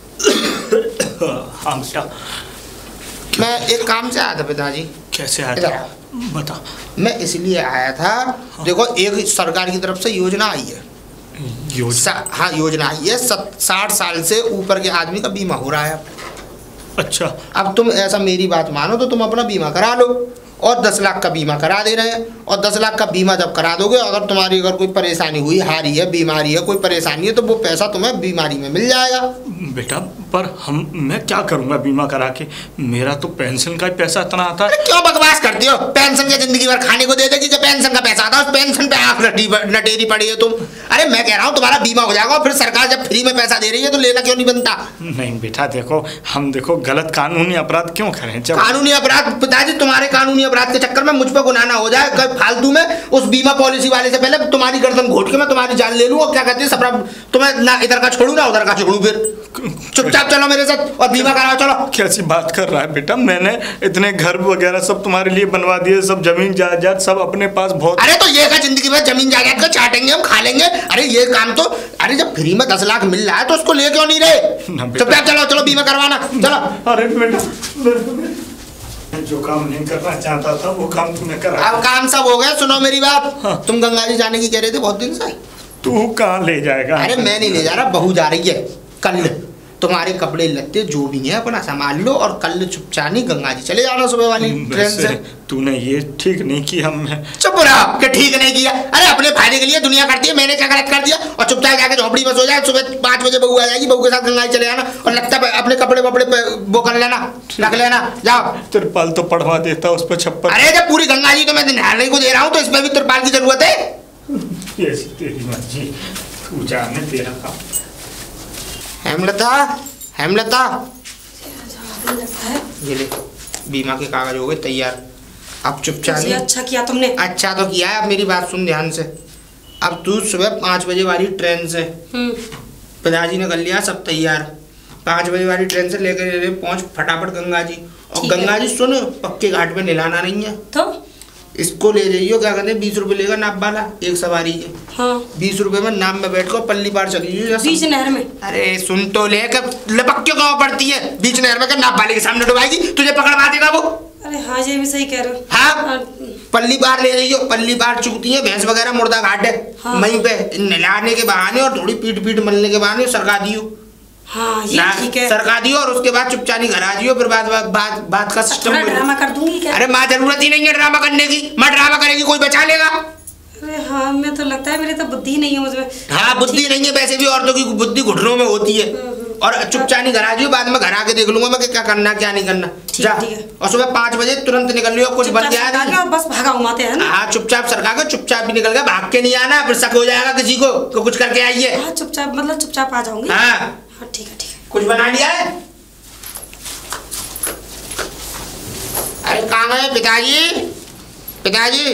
हाँ बेटा। मैं एक काम से आया था पिताजी। कैसे आया था? बता। मैं इसलिए आया था, देखो एक सरकार की तरफ से योजना आई है। हाँ योजना आई है, 60 साल से ऊपर के आदमी का बीमा हो रहा है। अच्छा। अब तुम ऐसा मेरी बात मानो तो तुम अपना बीमा करा लो, और 10 लाख का बीमा करा दे रहे हैं। और 10 लाख का बीमा जब करा दोगे, अगर तुम्हारी अगर कोई परेशानी हुई, हारी है, बीमारी है, कोई परेशानी है, तो वो पैसा तुम्हें बीमारी में मिल जाएगा। बेटा पर मैं क्या करूंगा बीमा करा के? मेरा तो पेंशन का ही पैसा इतना आता है। क्यों बकवास करती हो? पेंशन का जिंदगी भर खाने को दे देगी, जब पेंशन का पैसा आता है उस पेंशन पे आंख नटेरी पड़ी है तुम। अरे मैं कह रहा हूँ तुम्हारा बीमा हो जाएगा, और फिर सरकार जब फ्री में पैसा दे रही है तो लेना क्यों नहीं बनता? नहीं बेटा देखो, हम देखो गलत कानूनी अपराध क्यों करें? जब कानूनी अपराध, पिताजी तुम्हारे कानूनी अपराध के चक्कर में मुझ पर गुनाह ना हो जाए कभी फालतू में। उस बीमा पॉलिसी वाले से पहले तुम्हारी गर्दन घोट के मैं तुम्हारी जान ले लूं, और क्या कहते हैं, सपना तुम्हें ना इधर का छोड़ू ना उधर का छोड़ू। फिर चुपचाप चुपचाप चलो मेरे साथ और बीमा कराओ, चलो। कैसी बात कर रहा है बेटा, मैंने इतने घर वगैरह सब तुम्हारे लिए बनवा दिए, सब जमीन जायदाद सब अपने पास बहुत। अरे तो ये का जिंदगी में जमीन जायदाद को चाटेंगे हम, खा लेंगे। अरे ये काम तो, अरे जब फ्री में 10 लाख मिल रहा है तो उसको ले क्यों नहीं रहे? चुपचाप चलो, चलो बीमा करवाना, चलो। अरे बेटा जो काम नहीं करना चाहता था वो काम तूने करा। अब काम सब हो गया, सुनो मेरी बात। हाँ। तुम गंगा जी जाने की कह रहे थे बहुत दिन से। तू कहाँ ले जाएगा? अरे मैं नहीं ले जा रहा, बहू जा रही है कल। तुम्हारे कपड़े लत्ते जो भी है अपना संभाल लो और कल चुपचाप गंगा जी चले जाना सुबह वाली ट्रेन से। तूने ये ठीक नहीं किया। मैं चुप रहा कि ठीक नहीं किया। अरे अपने फायदे के लिए दुनिया करती है, मैंने क्या गलत कर दिया? और चुपचाप जाके झोपड़ी में सो जाए, सुबह 5 बजे बहू आ जाएगी, बहू के साथ गंगा जी चले जाना और लगता है अपने कपड़े वपड़े वो कर लेना, रख लेना, जाओ। तिरपाल तो पढ़वा देता उस पर छप्पर। अरे जब पूरी गंगा जी तो मैं नहाने को दे रहा हूँ तो इसमें भी तिरपाल की जरूरत है? तेरी मर्जी, तू जाने तेरा काम। हेमलता, हेमलता, ये ले बीमा के कागज हो गए तैयार। अब चुपचाप। अच्छा किया तुमने। अच्छा तो किया है, अब मेरी बात सुन ध्यान से। अब तू सुबह 5 बजे वाली ट्रेन से, पिताजी ने कर लिया सब तैयार, 5 बजे वाली ट्रेन से लेकर पहुंच फटाफट गंगा जी। और गंगा जी सुन, पक्के घाट में नहलाना नहीं है तो इसको ले जाइयो, क्या कहते हैं 20 रुपए लेगा नाप वाला एक सवारी के। हाँ। 20 रुपए में नाम में बैठ कर पल्ली पार चली बीच नहर में। अरे सुन तो ले, लपक क्यों गाँव पड़ती है बीच नहर में? नाप वाले के सामने डुबाएगी, तुझे पकड़वा देगा वो। अरे हाँ ये भी सही कह रहे हो। हाँ पल्ली पार ले जाइयो, पल्ली पार चुकती है भैंस वगैरह, मुर्दा घाट है। हाँ। वहीं पे नहलाने के बहाने और थोड़ी पीट पीट मलने के बहाने सरका दियो। हाँ ये ठीक है, सरका दियो और उसके बाद चुपचाप घर आ जियो, फिर बात का सिस्टम ड्रामा कर दूंगी क्या? अरे माँ जरूरत ही नहीं है ड्रामा करने की, माँ ड्रामा करेगी कोई बचा लेगा? अरे हाँ मैं तो लगता है मेरी तो बुद्धि नहीं है मुझमें। हाँ बुद्धि नहीं है, वैसे भी औरतों की बुद्धि घुटनों में होती है। और चुपचाप घर आ जियो, बाद में घर आके देख लूंगा मैं क्या करना क्या नहीं करना। जा और सुबह 5 बजे तुरंत निकल लियो, कुछ बन जाएगा बस भागा उमाते हैं ना। हाँ चुपचाप सरका के चुपचाप भी निकल गया, भाग के नहीं आना, फिर शक हो जाएगा किसी को तो कुछ करके आइए। हाँ चुपचाप मतलब चुपचाप आ जाऊंगी। हाँ ठीक है ठीक है। कुछ बना लिया है? अरे कहाँ गए पिताजी? पिताजी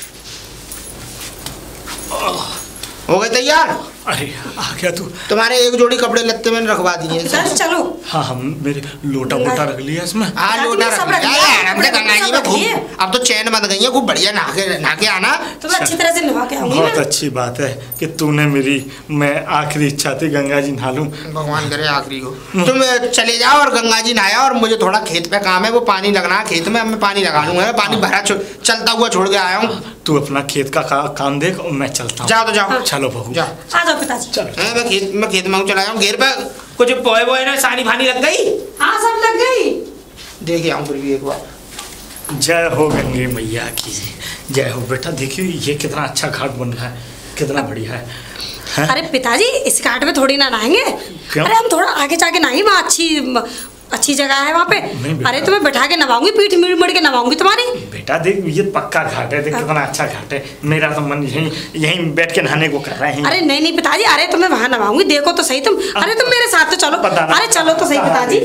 हो गए तैयार? अरे आ गया तू। तुम्हारे एक जोड़ी कपड़े लत्ते मैंने रखवा दिए। चलो। हाँ हम मेरे लोटा वोटा रख लिया इसमें। हाँ लोटा रख लिया। गंगा जी में खूब अब तो चैन बंध गई है, खूब बढ़िया नहा के आना। तो अच्छी तरह से नहा के आऊंगी। बहुत अच्छी बात है कि तूने मेरी, मैं आखिरी इच्छा थी गंगा जी नहा लूं। भगवान करे आखिरी हो। तुम चले जाओ और गंगा जी नहाया, और मुझे थोड़ा खेत पे काम है, वो पानी लगना खेत में, अब मैं पानी लगा लूंगा। पानी भरा चलता हुआ छोड़ के आया हूँ। तू अपना खेत का काम देख और मैं चलता हूँ। जाओ तो जाओ। चलो बहू जाओ। आ जाओ पिताजी। चलो मैं खेत में चला जाऊँ। घेर पे कुछ पोए वोए ना सानी फानी लग गई? हाँ सब लग गई। देखे आऊँ फिर भी एक बार। जय हो गंगे मैया की जय हो। बेटा देखिए ये कितना अच्छा घाट बन रहा है, कितना बढ़िया है। अरे पिताजी इस घाट में थोड़ी ना नहाएंगे। अरे हम थोड़ा आगे जाके नहाएंगे, वहाँ अच्छी जगह है वहाँ पे। अरे तुम्हें बैठा के नवाऊंगी, पीठ मुड़ के नवाऊंगी तुम्हारी। बेटा देख ये पक्का घाट है, देख कितना अच्छा घाट है। मेरा तो मन यहीं बैठ के नहाने को कर रहे हैं। अरे नहीं पिताजी, अरे तुम्हें वहाँ नवाऊंगी, देखो तो सही तुम। अरे तुम मेरे साथ तो चलो। अरे चलो तो सही पिताजी।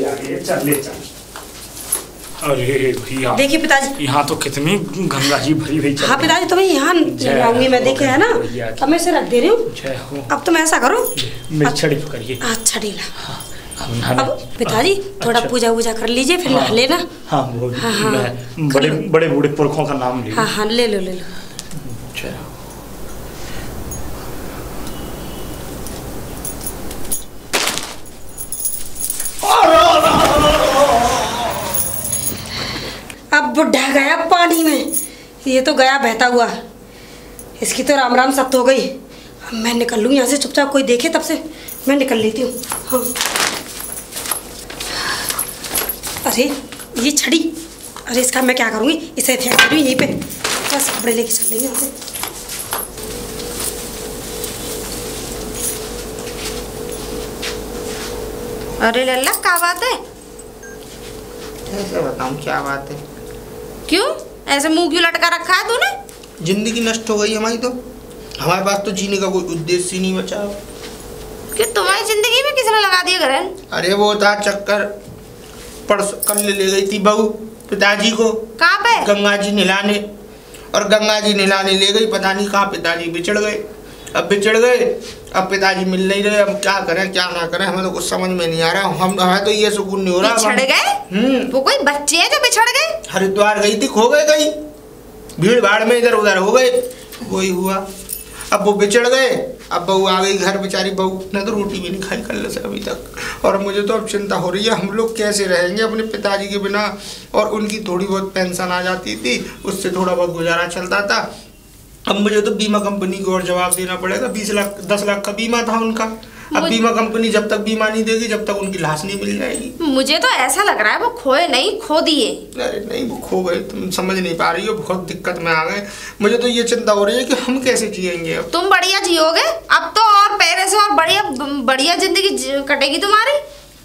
अरे भैया देखिए पिताजी, यहाँ तो कितनी गंगा जी भरी हुई। हाँ पिताजी तुम्हें यहाँ नवाऊंगी मैं, देखे है ना। अब मैं इसे रख दे रही हूँ। अब तुम ऐसा करो, मेरी छड़ी पकड़िए। अच्छा ढीला। अब पिताजी थोड़ा पूजा वूजा कर लीजिए, फिर नहा लेना। हाँ वो बड़े बड़े बूढ़े पुरखों का नाम ले। हाँ हाँ ले लो ले लो। अब बुढ़ा गया पानी में, ये तो गया बहता हुआ। इसकी तो राम राम सत्य हो गई। अब मैं निकल लूँ यहाँ से, चुपचाप कोई देखे तब से मैं निकल लेती हूँ। हाँ अरे ये छड़ी, अरे इसका मैं क्या करूँगी, इसे फेंक दूँ यहीं पे, बस कपड़े लेके चल लेंगे यहाँ से। अरे लल्ला क्या बात है? ऐसे बताऊँ क्या बात है? क्यों ऐसे मुंह क्यों लटका रखा है तूने? जिंदगी नष्ट हो गई हमारी, तो हमारे पास तो जीने का कोई उद्देश्य ही नहीं बचा। कि तुम्हारी जिंदगी में किसने लगा दिया ग्रहण? अरे वो था चक्कर, परसों कल ले गई थी बहू पिताजी को। कहाँ पे? गंगा जी नहलाने, और गंगा जी नहलाने ले गई, पता नहीं कहाँ पिताजी बिछड़ गए। अब बिछड़ गए, अब पिताजी मिल नहीं रहे, अब क्या करें क्या ना करें, हमें तो कुछ समझ में नहीं आ रहा। हमें तो ये सुकून नहीं हो रहा। बिछड़ गए? वो कोई बच्चे हैं जो बिछड़ गए? हरिद्वार गई थी, खो गए कहीं, भीड़ भाड़ में इधर उधर हो गए, वही हुआ। अब वो बिछड़ गए, अब बहू आ गई घर, बेचारी बहू ने तो रोटी भी नहीं खाई कल से अभी तक। और मुझे तो अब चिंता हो रही है, हम लोग कैसे रहेंगे अपने पिताजी के बिना। और उनकी थोड़ी बहुत पेंशन आ जाती थी, उससे थोड़ा बहुत गुजारा चलता था। अब मुझे तो बीमा कंपनी को और जवाब देना पड़ेगा। 10 लाख का बीमा था उनका। अब बीमा कंपनी जब तक बीमा नहीं देगी जब तक उनकी लाश नहीं मिल जाएगी। मुझे तो ऐसा लग रहा है वो खोए नहीं, खो दिए। अरे नहीं, वो खो गए, तुम समझ नहीं पा रही हो, बहुत दिक्कत में आ गए। मुझे तो ये चिंता हो रही है कि हम कैसे जिएंगे अब। तुम बढ़िया जियोगे अब तो, और पहले से और बढ़िया जिंदगी कटेगी तुम्हारी।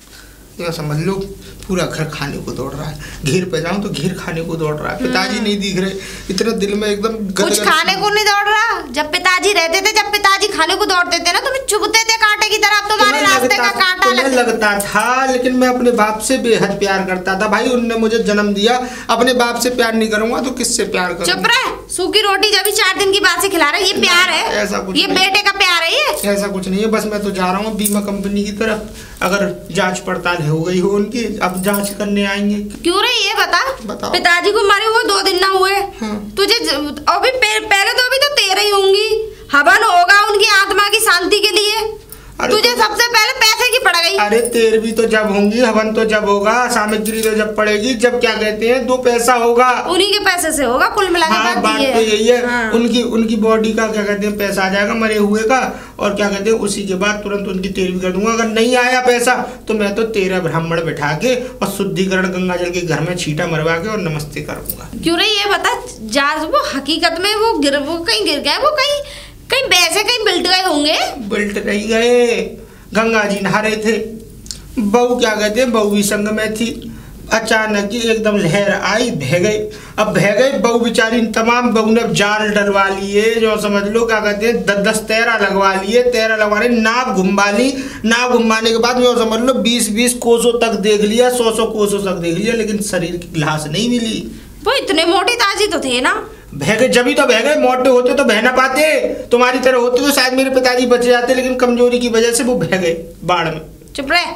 ये समझ लो पूरा घर खाने को दौड़ रहा है, घेर पे जाऊं तो घेर खाने को दौड़ रहा है। पिताजी नहीं दिख रहे, इतने दिल में एकदम कुछ खाने को नहीं दौड़ रहा। जब पिताजी रहते थे, जब पिताजी खाने को दौड़ते थे ना, तुम्हें चुभते थे कांटे की तरह। अब तुम्हारे रास्ते का कांटा लगता था, लेकिन मैं अपने बाप से बेहद प्यार करता था। भाई उनने मुझे जन्म दिया, अपने बाप से प्यार नहीं करूंगा तो किससे प्यार करूंगा? चुप रहे, सूखी रोटी जब 4 दिन की बात से खिला रहे, ये प्यार है? ऐसा कुछ ये बेटे का प्यार है? ये ऐसा कुछ नहीं है, बस मैं तो जा रहा हूँ बीमा कंपनी की तरफ। अगर जांच पड़ताल हो गई हो उनकी, अब जांच करने आएंगे। क्यों रे ये बताओ। पिताजी को मरे हुए 2 दिन ना हुए। तुझे अभी पहले तो अभी तो 13 ही होंगी। हवन होगा उनकी आत्मा की शांति के लिए, तुझे सबसे पहले पैसे की पड़ गई। अरे 13वीं तो जब होंगी, हवन तो जब होगा, सामग्री तो जब पड़ेगी, जब क्या कहते हैं 2 पैसा होगा, उन्हीं के पैसे से होगा कुल मिला के। बात तो यही है। हाँ। उनकी बॉडी का क्या कहते हैं पैसा आ जाएगा मरे हुए का, और क्या कहते हैं उसी के बाद तुरंत उनकी 13वीं कर दूंगा। अगर नहीं आया पैसा तो मैं तो 13 ब्राह्मण बैठा के और शुद्धिकरण गंगा जल के घर में छींटा मरवा के और नमस्ते करूंगा। क्यों रे ये बता, जाज वो हकीकत में वो कहीं गिर गए, वो कहीं वैसे कहीं बिल्ट गए होंगे? बिल्ट नहीं गए, गंगा जी नहा रहे थे, बहू क्या कहते हैं बहू भी संग में थी, अचानक ही एकदम लहर आई, बह गए। अब बह गए बहू बेचारी, तमाम बहू ने जाल डलवा लिए, जो समझ लो क्या कहते हैं 10 तैरा लगवा लिए, तैरा लगवाने नाव घुमा ली, नाव घुमाने के बाद जो समझ लो 20 कोसों तक देख लिया, 100 कोसों तक देख लिया, लेकिन शरीर की लाश नहीं मिली। वो इतने मोटे ताजी तो थे ना। बह गए, जब ही तो बह गए, मोटे होते तो बह ना पाते, तुम्हारी तरह होते तो शायद मेरे पिताजी बच जाते, लेकिन कमजोरी की वजह से वो बह गए बाढ़ में। चुप रहे।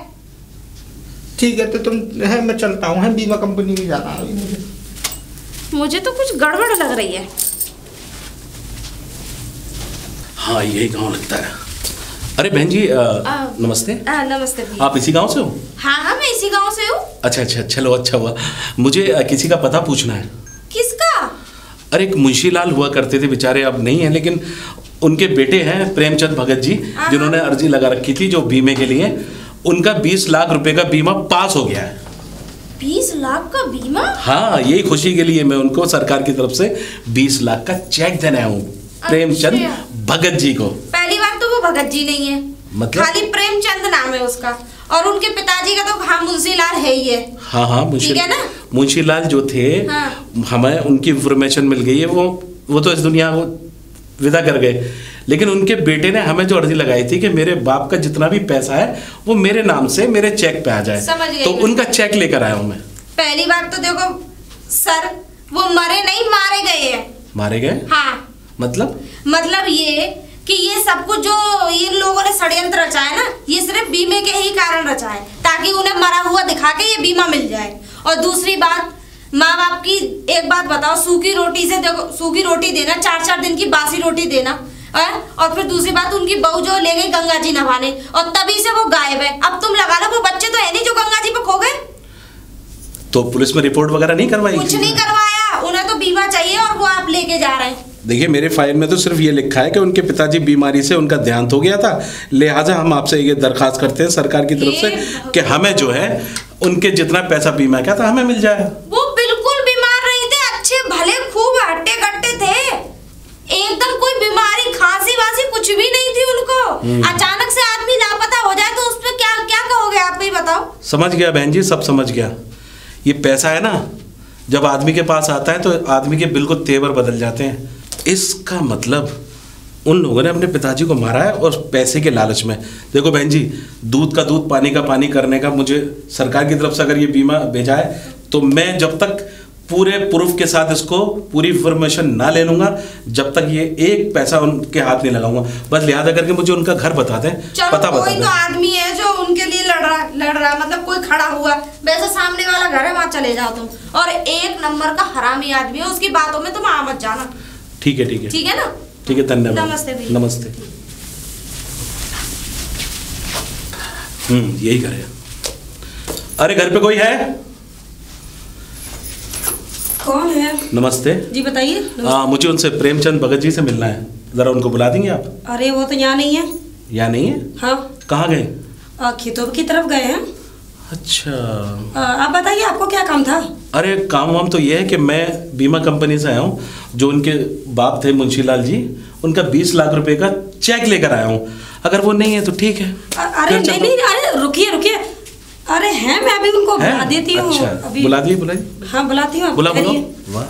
ठीक है तो तुम है, मैं चलता हूँ, है बीमा कंपनी में जाना है मुझे तो कुछ गड़बड़ लग रही है। हाँ यही गांव लगता है। अरे बहन जी नमस्ते। नमस्ते भैया। आप इसी गांव से हो? हाँ मैं इसी गांव से हूँ। अच्छा, चलो अच्छा हुआ। मुझे किसी का पता पूछना है। किसका? अरे एक मुंशीलाल हुआ करते थे, बेचारे अब नहीं है, लेकिन उनके बेटे हैं प्रेमचंद भगत जी, जिन्होंने अर्जी लगा रखी थी जो बीमे के लिए। उनका 20 लाख रुपए का बीमा पास हो गया है। 20 लाख का बीमा? हाँ, यही खुशी के लिए मैं उनको सरकार की तरफ से 20 लाख का चेक देने आया हूँ प्रेमचंद भगत जी को। पहली बार तो वो भगत जी नहीं है, मतलब खाली प्रेमचंद नाम है उसका, और उनके पिताजी का तो हाँ मुंशीलाल है ही है। हाँ ठीक है ना। मुंशीलाल जो थे, हमें उनकी इंफॉर्मेशन मिल गई है, वो तो इस दुनिया को विदा कर गए, लेकिन उनके बेटे ने हमें जो अर्जी लगाई थी कि मेरे बाप का जितना भी पैसा है वो मेरे नाम से मेरे चेक पे आ जाए, तो उनका चेक लेकर आया हूँ मैं। पहली बार तो देखो सर, वो मरे नहीं, मारे गए हैं। मारे गए? हाँ। मतलब ये कि ये सब कुछ जो इन लोगों ने षड्यंत्र रचा है ना, ये सिर्फ बीमे के ही कारण रचा है, ताकि उन्हें मरा हुआ दिखा के ये बीमा मिल जाए। और दूसरी बात, माँ बाप की एक बात बताओ, सूखी रोटी से देखो, सूखी रोटी देना, 4 दिन की बासी रोटी देना, और फिर दूसरी बात उनकी बहू जो ले गई गंगा जी नहाने, और तभी से वो गायब है। अब तुम लगा लो वो बच्चे तो है नहीं जो गंगा जी पे खो गए। तो पुलिस में रिपोर्ट वगैरह नहीं करवाई? कुछ नहीं करवाया, उन्हें तो बीमा चाहिए और वो आप लेके जा रहे हैं। देखिए मेरे फाइल में तो सिर्फ ये लिखा है कि उनके पिताजी बीमारी से उनका देहांत हो गया था, लिहाजा हम आपसे ये दरखास्त करते हैं सरकार की तरफ से कि हमें जो है उनके जितना पैसा बीमा किया था हमें मिल जाए। वो बिल्कुल बीमार नहीं थे, अच्छे भले खूब हट्टे कट्टे थे, एकदम कोई बीमारी खांसी वासी कुछ भी नहीं थी उनको। अचानक से आदमी लापता हो जाए तो उस पर क्या कहोगे आप ही बताओ। समझ गया बहन जी, सब समझ गया। ये पैसा है ना, जब आदमी के पास आता है तो आदमी के बिल्कुल तेवर बदल जाते हैं। इसका मतलब उन लोगों ने अपने पिताजी को मारा है और पैसे के लालच में। देखो बहन जी, दूध का दूध पानी का पानी करने का मुझे सरकार की तरफ से अगर ये बीमा भेजा है तो मैं जब तक पूरे प्रूफ के साथ इसको पूरी इंफॉर्मेशन ना ले लूंगा जब तक ये एक पैसा उनके हाथ नहीं लगाऊंगा। बस लिहाजा करके मुझे उनका घर बता दें, पता बता कोई दें। तो आदमी है जो उनके लिए लड़ रहा मतलब कोई खड़ा हुआ, वैसे सामने वाला घर है, वहां चले जाओ तुम। और एक नंबर का हरामी आदमी है, उसकी बातों में तुम आ मत जाना। ठीक है, ठीक है, ठीक है ना? ठीक है, धन्यवाद। नमस्ते भैया। नमस्ते। यही घर है। अरे घर पे कोई है? कौन है? नमस्ते जी बताइए। मुझे उनसे प्रेमचंद भगत जी से मिलना है, जरा उनको बुला देंगे आप? अरे वो तो यहाँ नहीं है। यहाँ नहीं है? हाँ। कहाँ गए? खेतों की तरफ गए हैं। अच्छा। आप बताइए आपको क्या काम था? अरे काम वाम तो ये है कि मैं बीमा कंपनी से आया हूँ, जो उनके बाप थे मुंशीलाल जी, उनका 20 लाख रुपए का चेक लेकर आया हूँ। अगर वो नहीं है तो ठीक है। अरे नहीं नहीं, अरे रुकिए रुकिए। अरे हैं, मैं अभी उनको बुला देती हूँ। अच्छा, अभी बुला दिए। हाँ बुलाती हूँ। बुला बुला। वाह,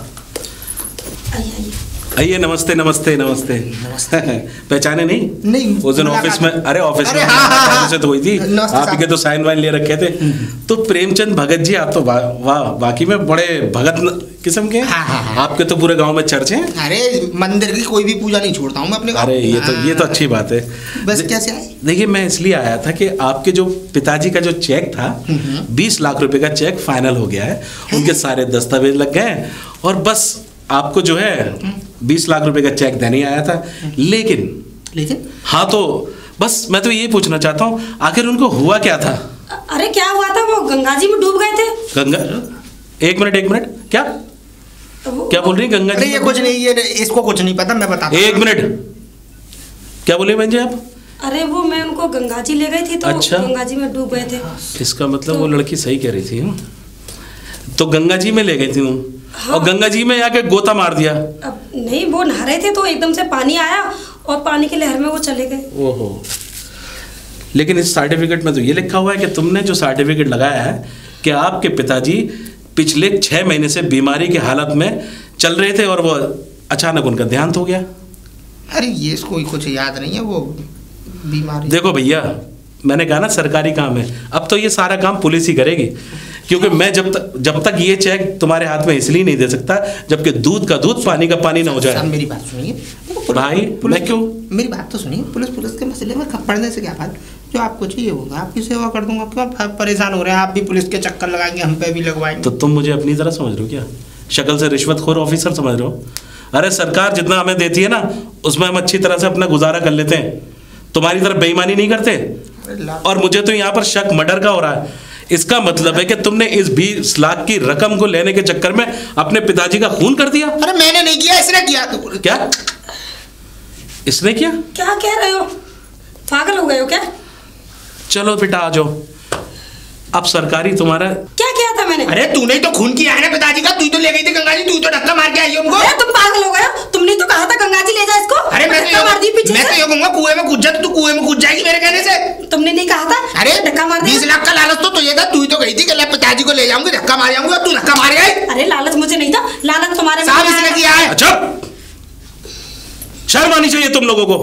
आइए। आइए। नमस्ते नमस्ते नमस्ते। पहचाने नहीं? नहीं। उस दिन ऑफिस में, अरे ऑफिस में से तो हुई थी, आप ही के तो साइन वाइन ले रखे थे। तो प्रेमचंद भगत जी, आप तो वाह वाकई में बड़े भगत किस्म के। आपके तो पूरे गांव में चर्चे हैं। अरे मंदिर की कोई भी पूजा नहीं छोड़ता हूँ मैं अपने। अरे ये तो अच्छी बात है। बस कैसे आए? देखिए मैं इसलिए आया था कि आपके जो पिताजी का जो चेक था, 20 लाख रुपए का चेक फाइनल हो गया है, उनके सारे दस्तावेज लग गए हैं और बस आपको जो है 20 लाख रुपए का चेक देने आया था। लेकिन हाँ, तो बस मैं तो ये पूछना चाहता हूँ, आखिर उनको हुआ क्या था? अरे क्या हुआ था, वो गंगा जी में डूब गए थे। गंगा? एक मिनट, क्या बोल रही है गंगा जी? ये कुछ नहीं, ये इसको कुछ नहीं पता, मैं बताता हूँ। एक मिनट, क्या बोले बहन जी आप? अरे वो मैं उनको गंगा जी ले गई थी तो अच्छा? गंगा जी में डूब गए थे। इसका मतलब वो लड़की सही कह रही थी। तो गंगा जी में ले गई थी वो। हाँ। और गंगा जी में आके गोता मार दिया? अब नहीं, वो नहा रहे थे तो एकदम से पानी आया और पानी की लहर में वो चले गए। ओहो। लेकिन इस सर्टिफिकेट में तो ये लिखा हुआ है कि तुमने जो सर्टिफिकेट लगाया है कि आपके पिताजी पिछले 6 महीने से बीमारी की हालत में चल रहे थे और वो अचानक उनका देहांत हो गया। अरे ये कोई कुछ याद नहीं है, वो बीमारी। देखो भैया, मैंने कहा ना सरकारी काम है, अब तो ये सारा काम पुलिस ही करेगी, क्योंकि मैं जब तक ये चेक तुम्हारे हाथ में इसलिए नहीं दे सकता जबकि दूध का दूध पानी का पानी ना हो जाए। मेरी बात सुनिए भाई। मैं क्यों? मेरी बात तो सुनिए। पुलिस के मसले में पढ़ने से क्या बात, जो आपको चाहिए होगा आपकी सेवा कर दूंगा। क्यों परेशान हो रहे हैं आप भी? पुलिस के चक्कर लगाएंगे, हम पे भी लगवाएंगे। तो तुम मुझे अपनी तरह समझ रहे हो क्या? शक्ल से रिश्वतखोर ऑफिसर समझ रहे हो? अरे सरकार जितना हमें देती है ना, उसमें हम अच्छी तरह से अपना गुजारा कर लेते हैं, तुम्हारी तरफ बेईमानी नहीं करते। और मुझे तो यहाँ पर शक मर्डर का हो रहा है। इसका मतलब है कि तुमने इस 20 लाख की रकम को लेने के चक्कर में अपने पिताजी का खून कर दिया। अरे मैंने नहीं किया, इसने किया। तो क्या इसने किया? क्या कह रहे हो, पागल हो गए हो क्या? चलो बेटा आ जाओ, अब सरकारी तुम्हारा। क्या किया था मैंने? अरे तूने तो खून किया है ना पिताजी का, तू तो ले गई थी गंगा जी, तू तो धक्का मार के आई उनको। अरे तुम पागल हो गए हो, तुमने तो कहा था गंगा जी ले जा इसको। अरे मैं तो ये कहूंगा कुएं में कूद जा, तू कुएं में कूद जाएगी मेरे कहने से। तुमने नहीं कहा था? अरे धक्का मार 20 लाख का लालच तो ये था, तू तो गई थी कि पिताजी को ले जाऊंगी, धक्का मार जाऊंगी, और तू धक्का मार गई। अरे लालच मुझे नहीं था, लालच तुम्हारे साहब इसने किया है। अच्छा, शर्म आनी चाहिए तुम लोगों को।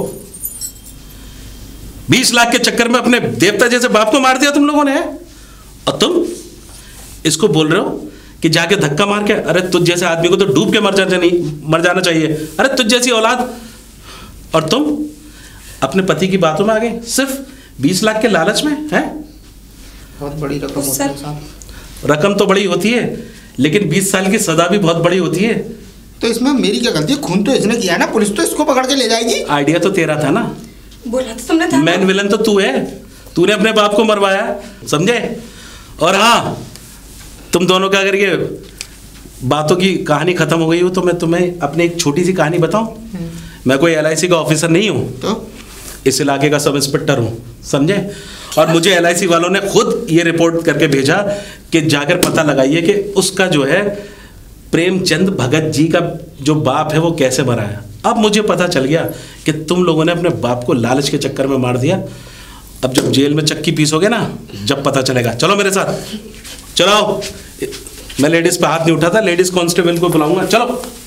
20 लाख के चक्कर में अपने देवता जैसे बाप को मार दिया तुम लोगों ने, और तुम इसको बोल रहे हो कि जाके धक्का मार के। अरे तुझ जैसे आदमी को तो डूब के मर जाना चाहिए। अरे तुझ जैसी औलाद, और तुम अपने पति की बातों में आ गए सिर्फ 20 लाख के लालच में। हैं? बहुत बड़ी रकम होती है साहब। रकम तो बड़ी होती है, लेकिन 20 साल की सजा भी बहुत बड़ी होती है। तो इसमें मेरी क्या गलती है? खून तो इसने किया ना, पुलिस तो इसको पकड़ के ले जाएगी। आइडिया तो तेरा था ना, बोला तो तुमने था। मैन विलन तो तू है, तूने अपने बाप को मरवाया, समझे? और हाँ, तुम दोनों का अगर ये बातों की कहानी खत्म हो गई हो तो मैं तुम्हें अपनी एक छोटी सी कहानी बताऊं। मैं कोई LIC का ऑफिसर नहीं हूं, तो इस इलाके का सब इंस्पेक्टर हूं, समझे? और मुझे LIC वालों ने खुद ये रिपोर्ट करके भेजा कि जाकर पता लगाइए कि उसका जो है प्रेमचंद भगत जी का जो बाप है वो कैसे मरा है। अब मुझे पता चल गया कि तुम लोगों ने अपने बाप को लालच के चक्कर में मार दिया। अब जब जेल में चक्की पीसोगे ना, जब पता चलेगा। चलो मेरे साथ, चलो। मैं लेडीज पे हाथ नहीं उठाता, लेडीज कांस्टेबल को बुलाऊंगा। चलो।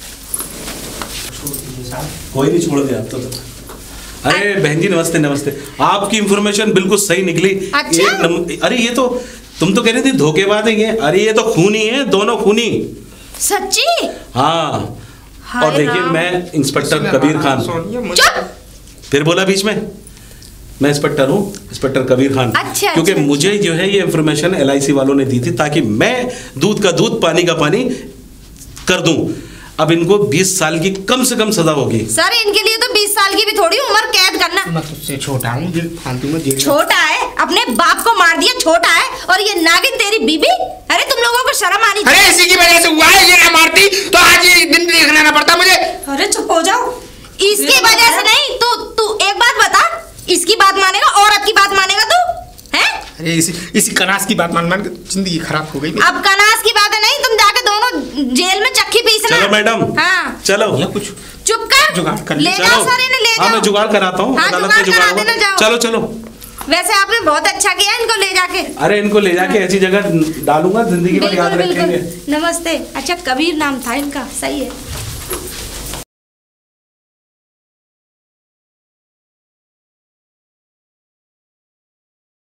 कोई नहीं, छोड़ दिया अब तो। अरे बहन जी नमस्ते नमस्ते, आपकी इंफॉर्मेशन बिल्कुल सही निकली। अच्छा? अरे ये तो तुम तो कह रही थी धोखेबाज है ये। अरे ये तो खूनी है, दोनों खूनी, सच्ची? हाँ। हाय और देखिए, राम। मैं इंस्पेक्टर कबीर खान। चुप। फिर बोला बीच में, मैं इंस्पेक्टर हूँ, इंस्पेक्टर कबीर खान। अच्छा, क्योंकि अच्छा, मुझे जो है ये इंफॉर्मेशन LIC वालों ने दी थी, ताकि मैं दूध का दूध पानी का पानी कर दूं। अब इनको 20 साल की कम से कम सजा होगी। सर इनके लिए तो 20 साल की भी थोड़ी उम्र कैद करना। मैं तुझसे छोटा हूँ, फालतू में जेल। छोटा है, अपने बाप को मार दिया, छोटा है। और ये नागिन तेरी बीबी, अरे तुम लोगों को शर्म आनी अरे इसी की वजह से हुआ है, ये ना मारती तो आज ये दिन देखना ना पड़ता मुझे। अरे चुप हो जाओ। इसकी वजह से नहीं। तू एक बात बता, इसकी बात मानेगा, औरत की बात मानेगा तू? हैं? अरे इसी कनास की बात मान मान के जिंदगी खराब हो गई। अब कनास की बात है नहीं, तुम जाके दोनों जेल में चक्की पीसना। चलो मैडम। हाँ चलो। कुछ चुप कर, जुगाड़ कर ले जाओ सर, इन्हें ले जाओ। हाँ, मैं जुगाड़ कराता हूँ, हाँ, अदालत में जुगाड़ जुगाड़ करा देना, जाओ। चलो चलो। वैसे आपने बहुत अच्छा किया इनको ले जाके। अरे इनको ले जाके ऐसी जगह डालूंगा, जिंदगी भर याद बिल्कुल रखेंगे। बिल्कुल। नमस्ते। अच्छा कबीर नाम था इनका, सही है।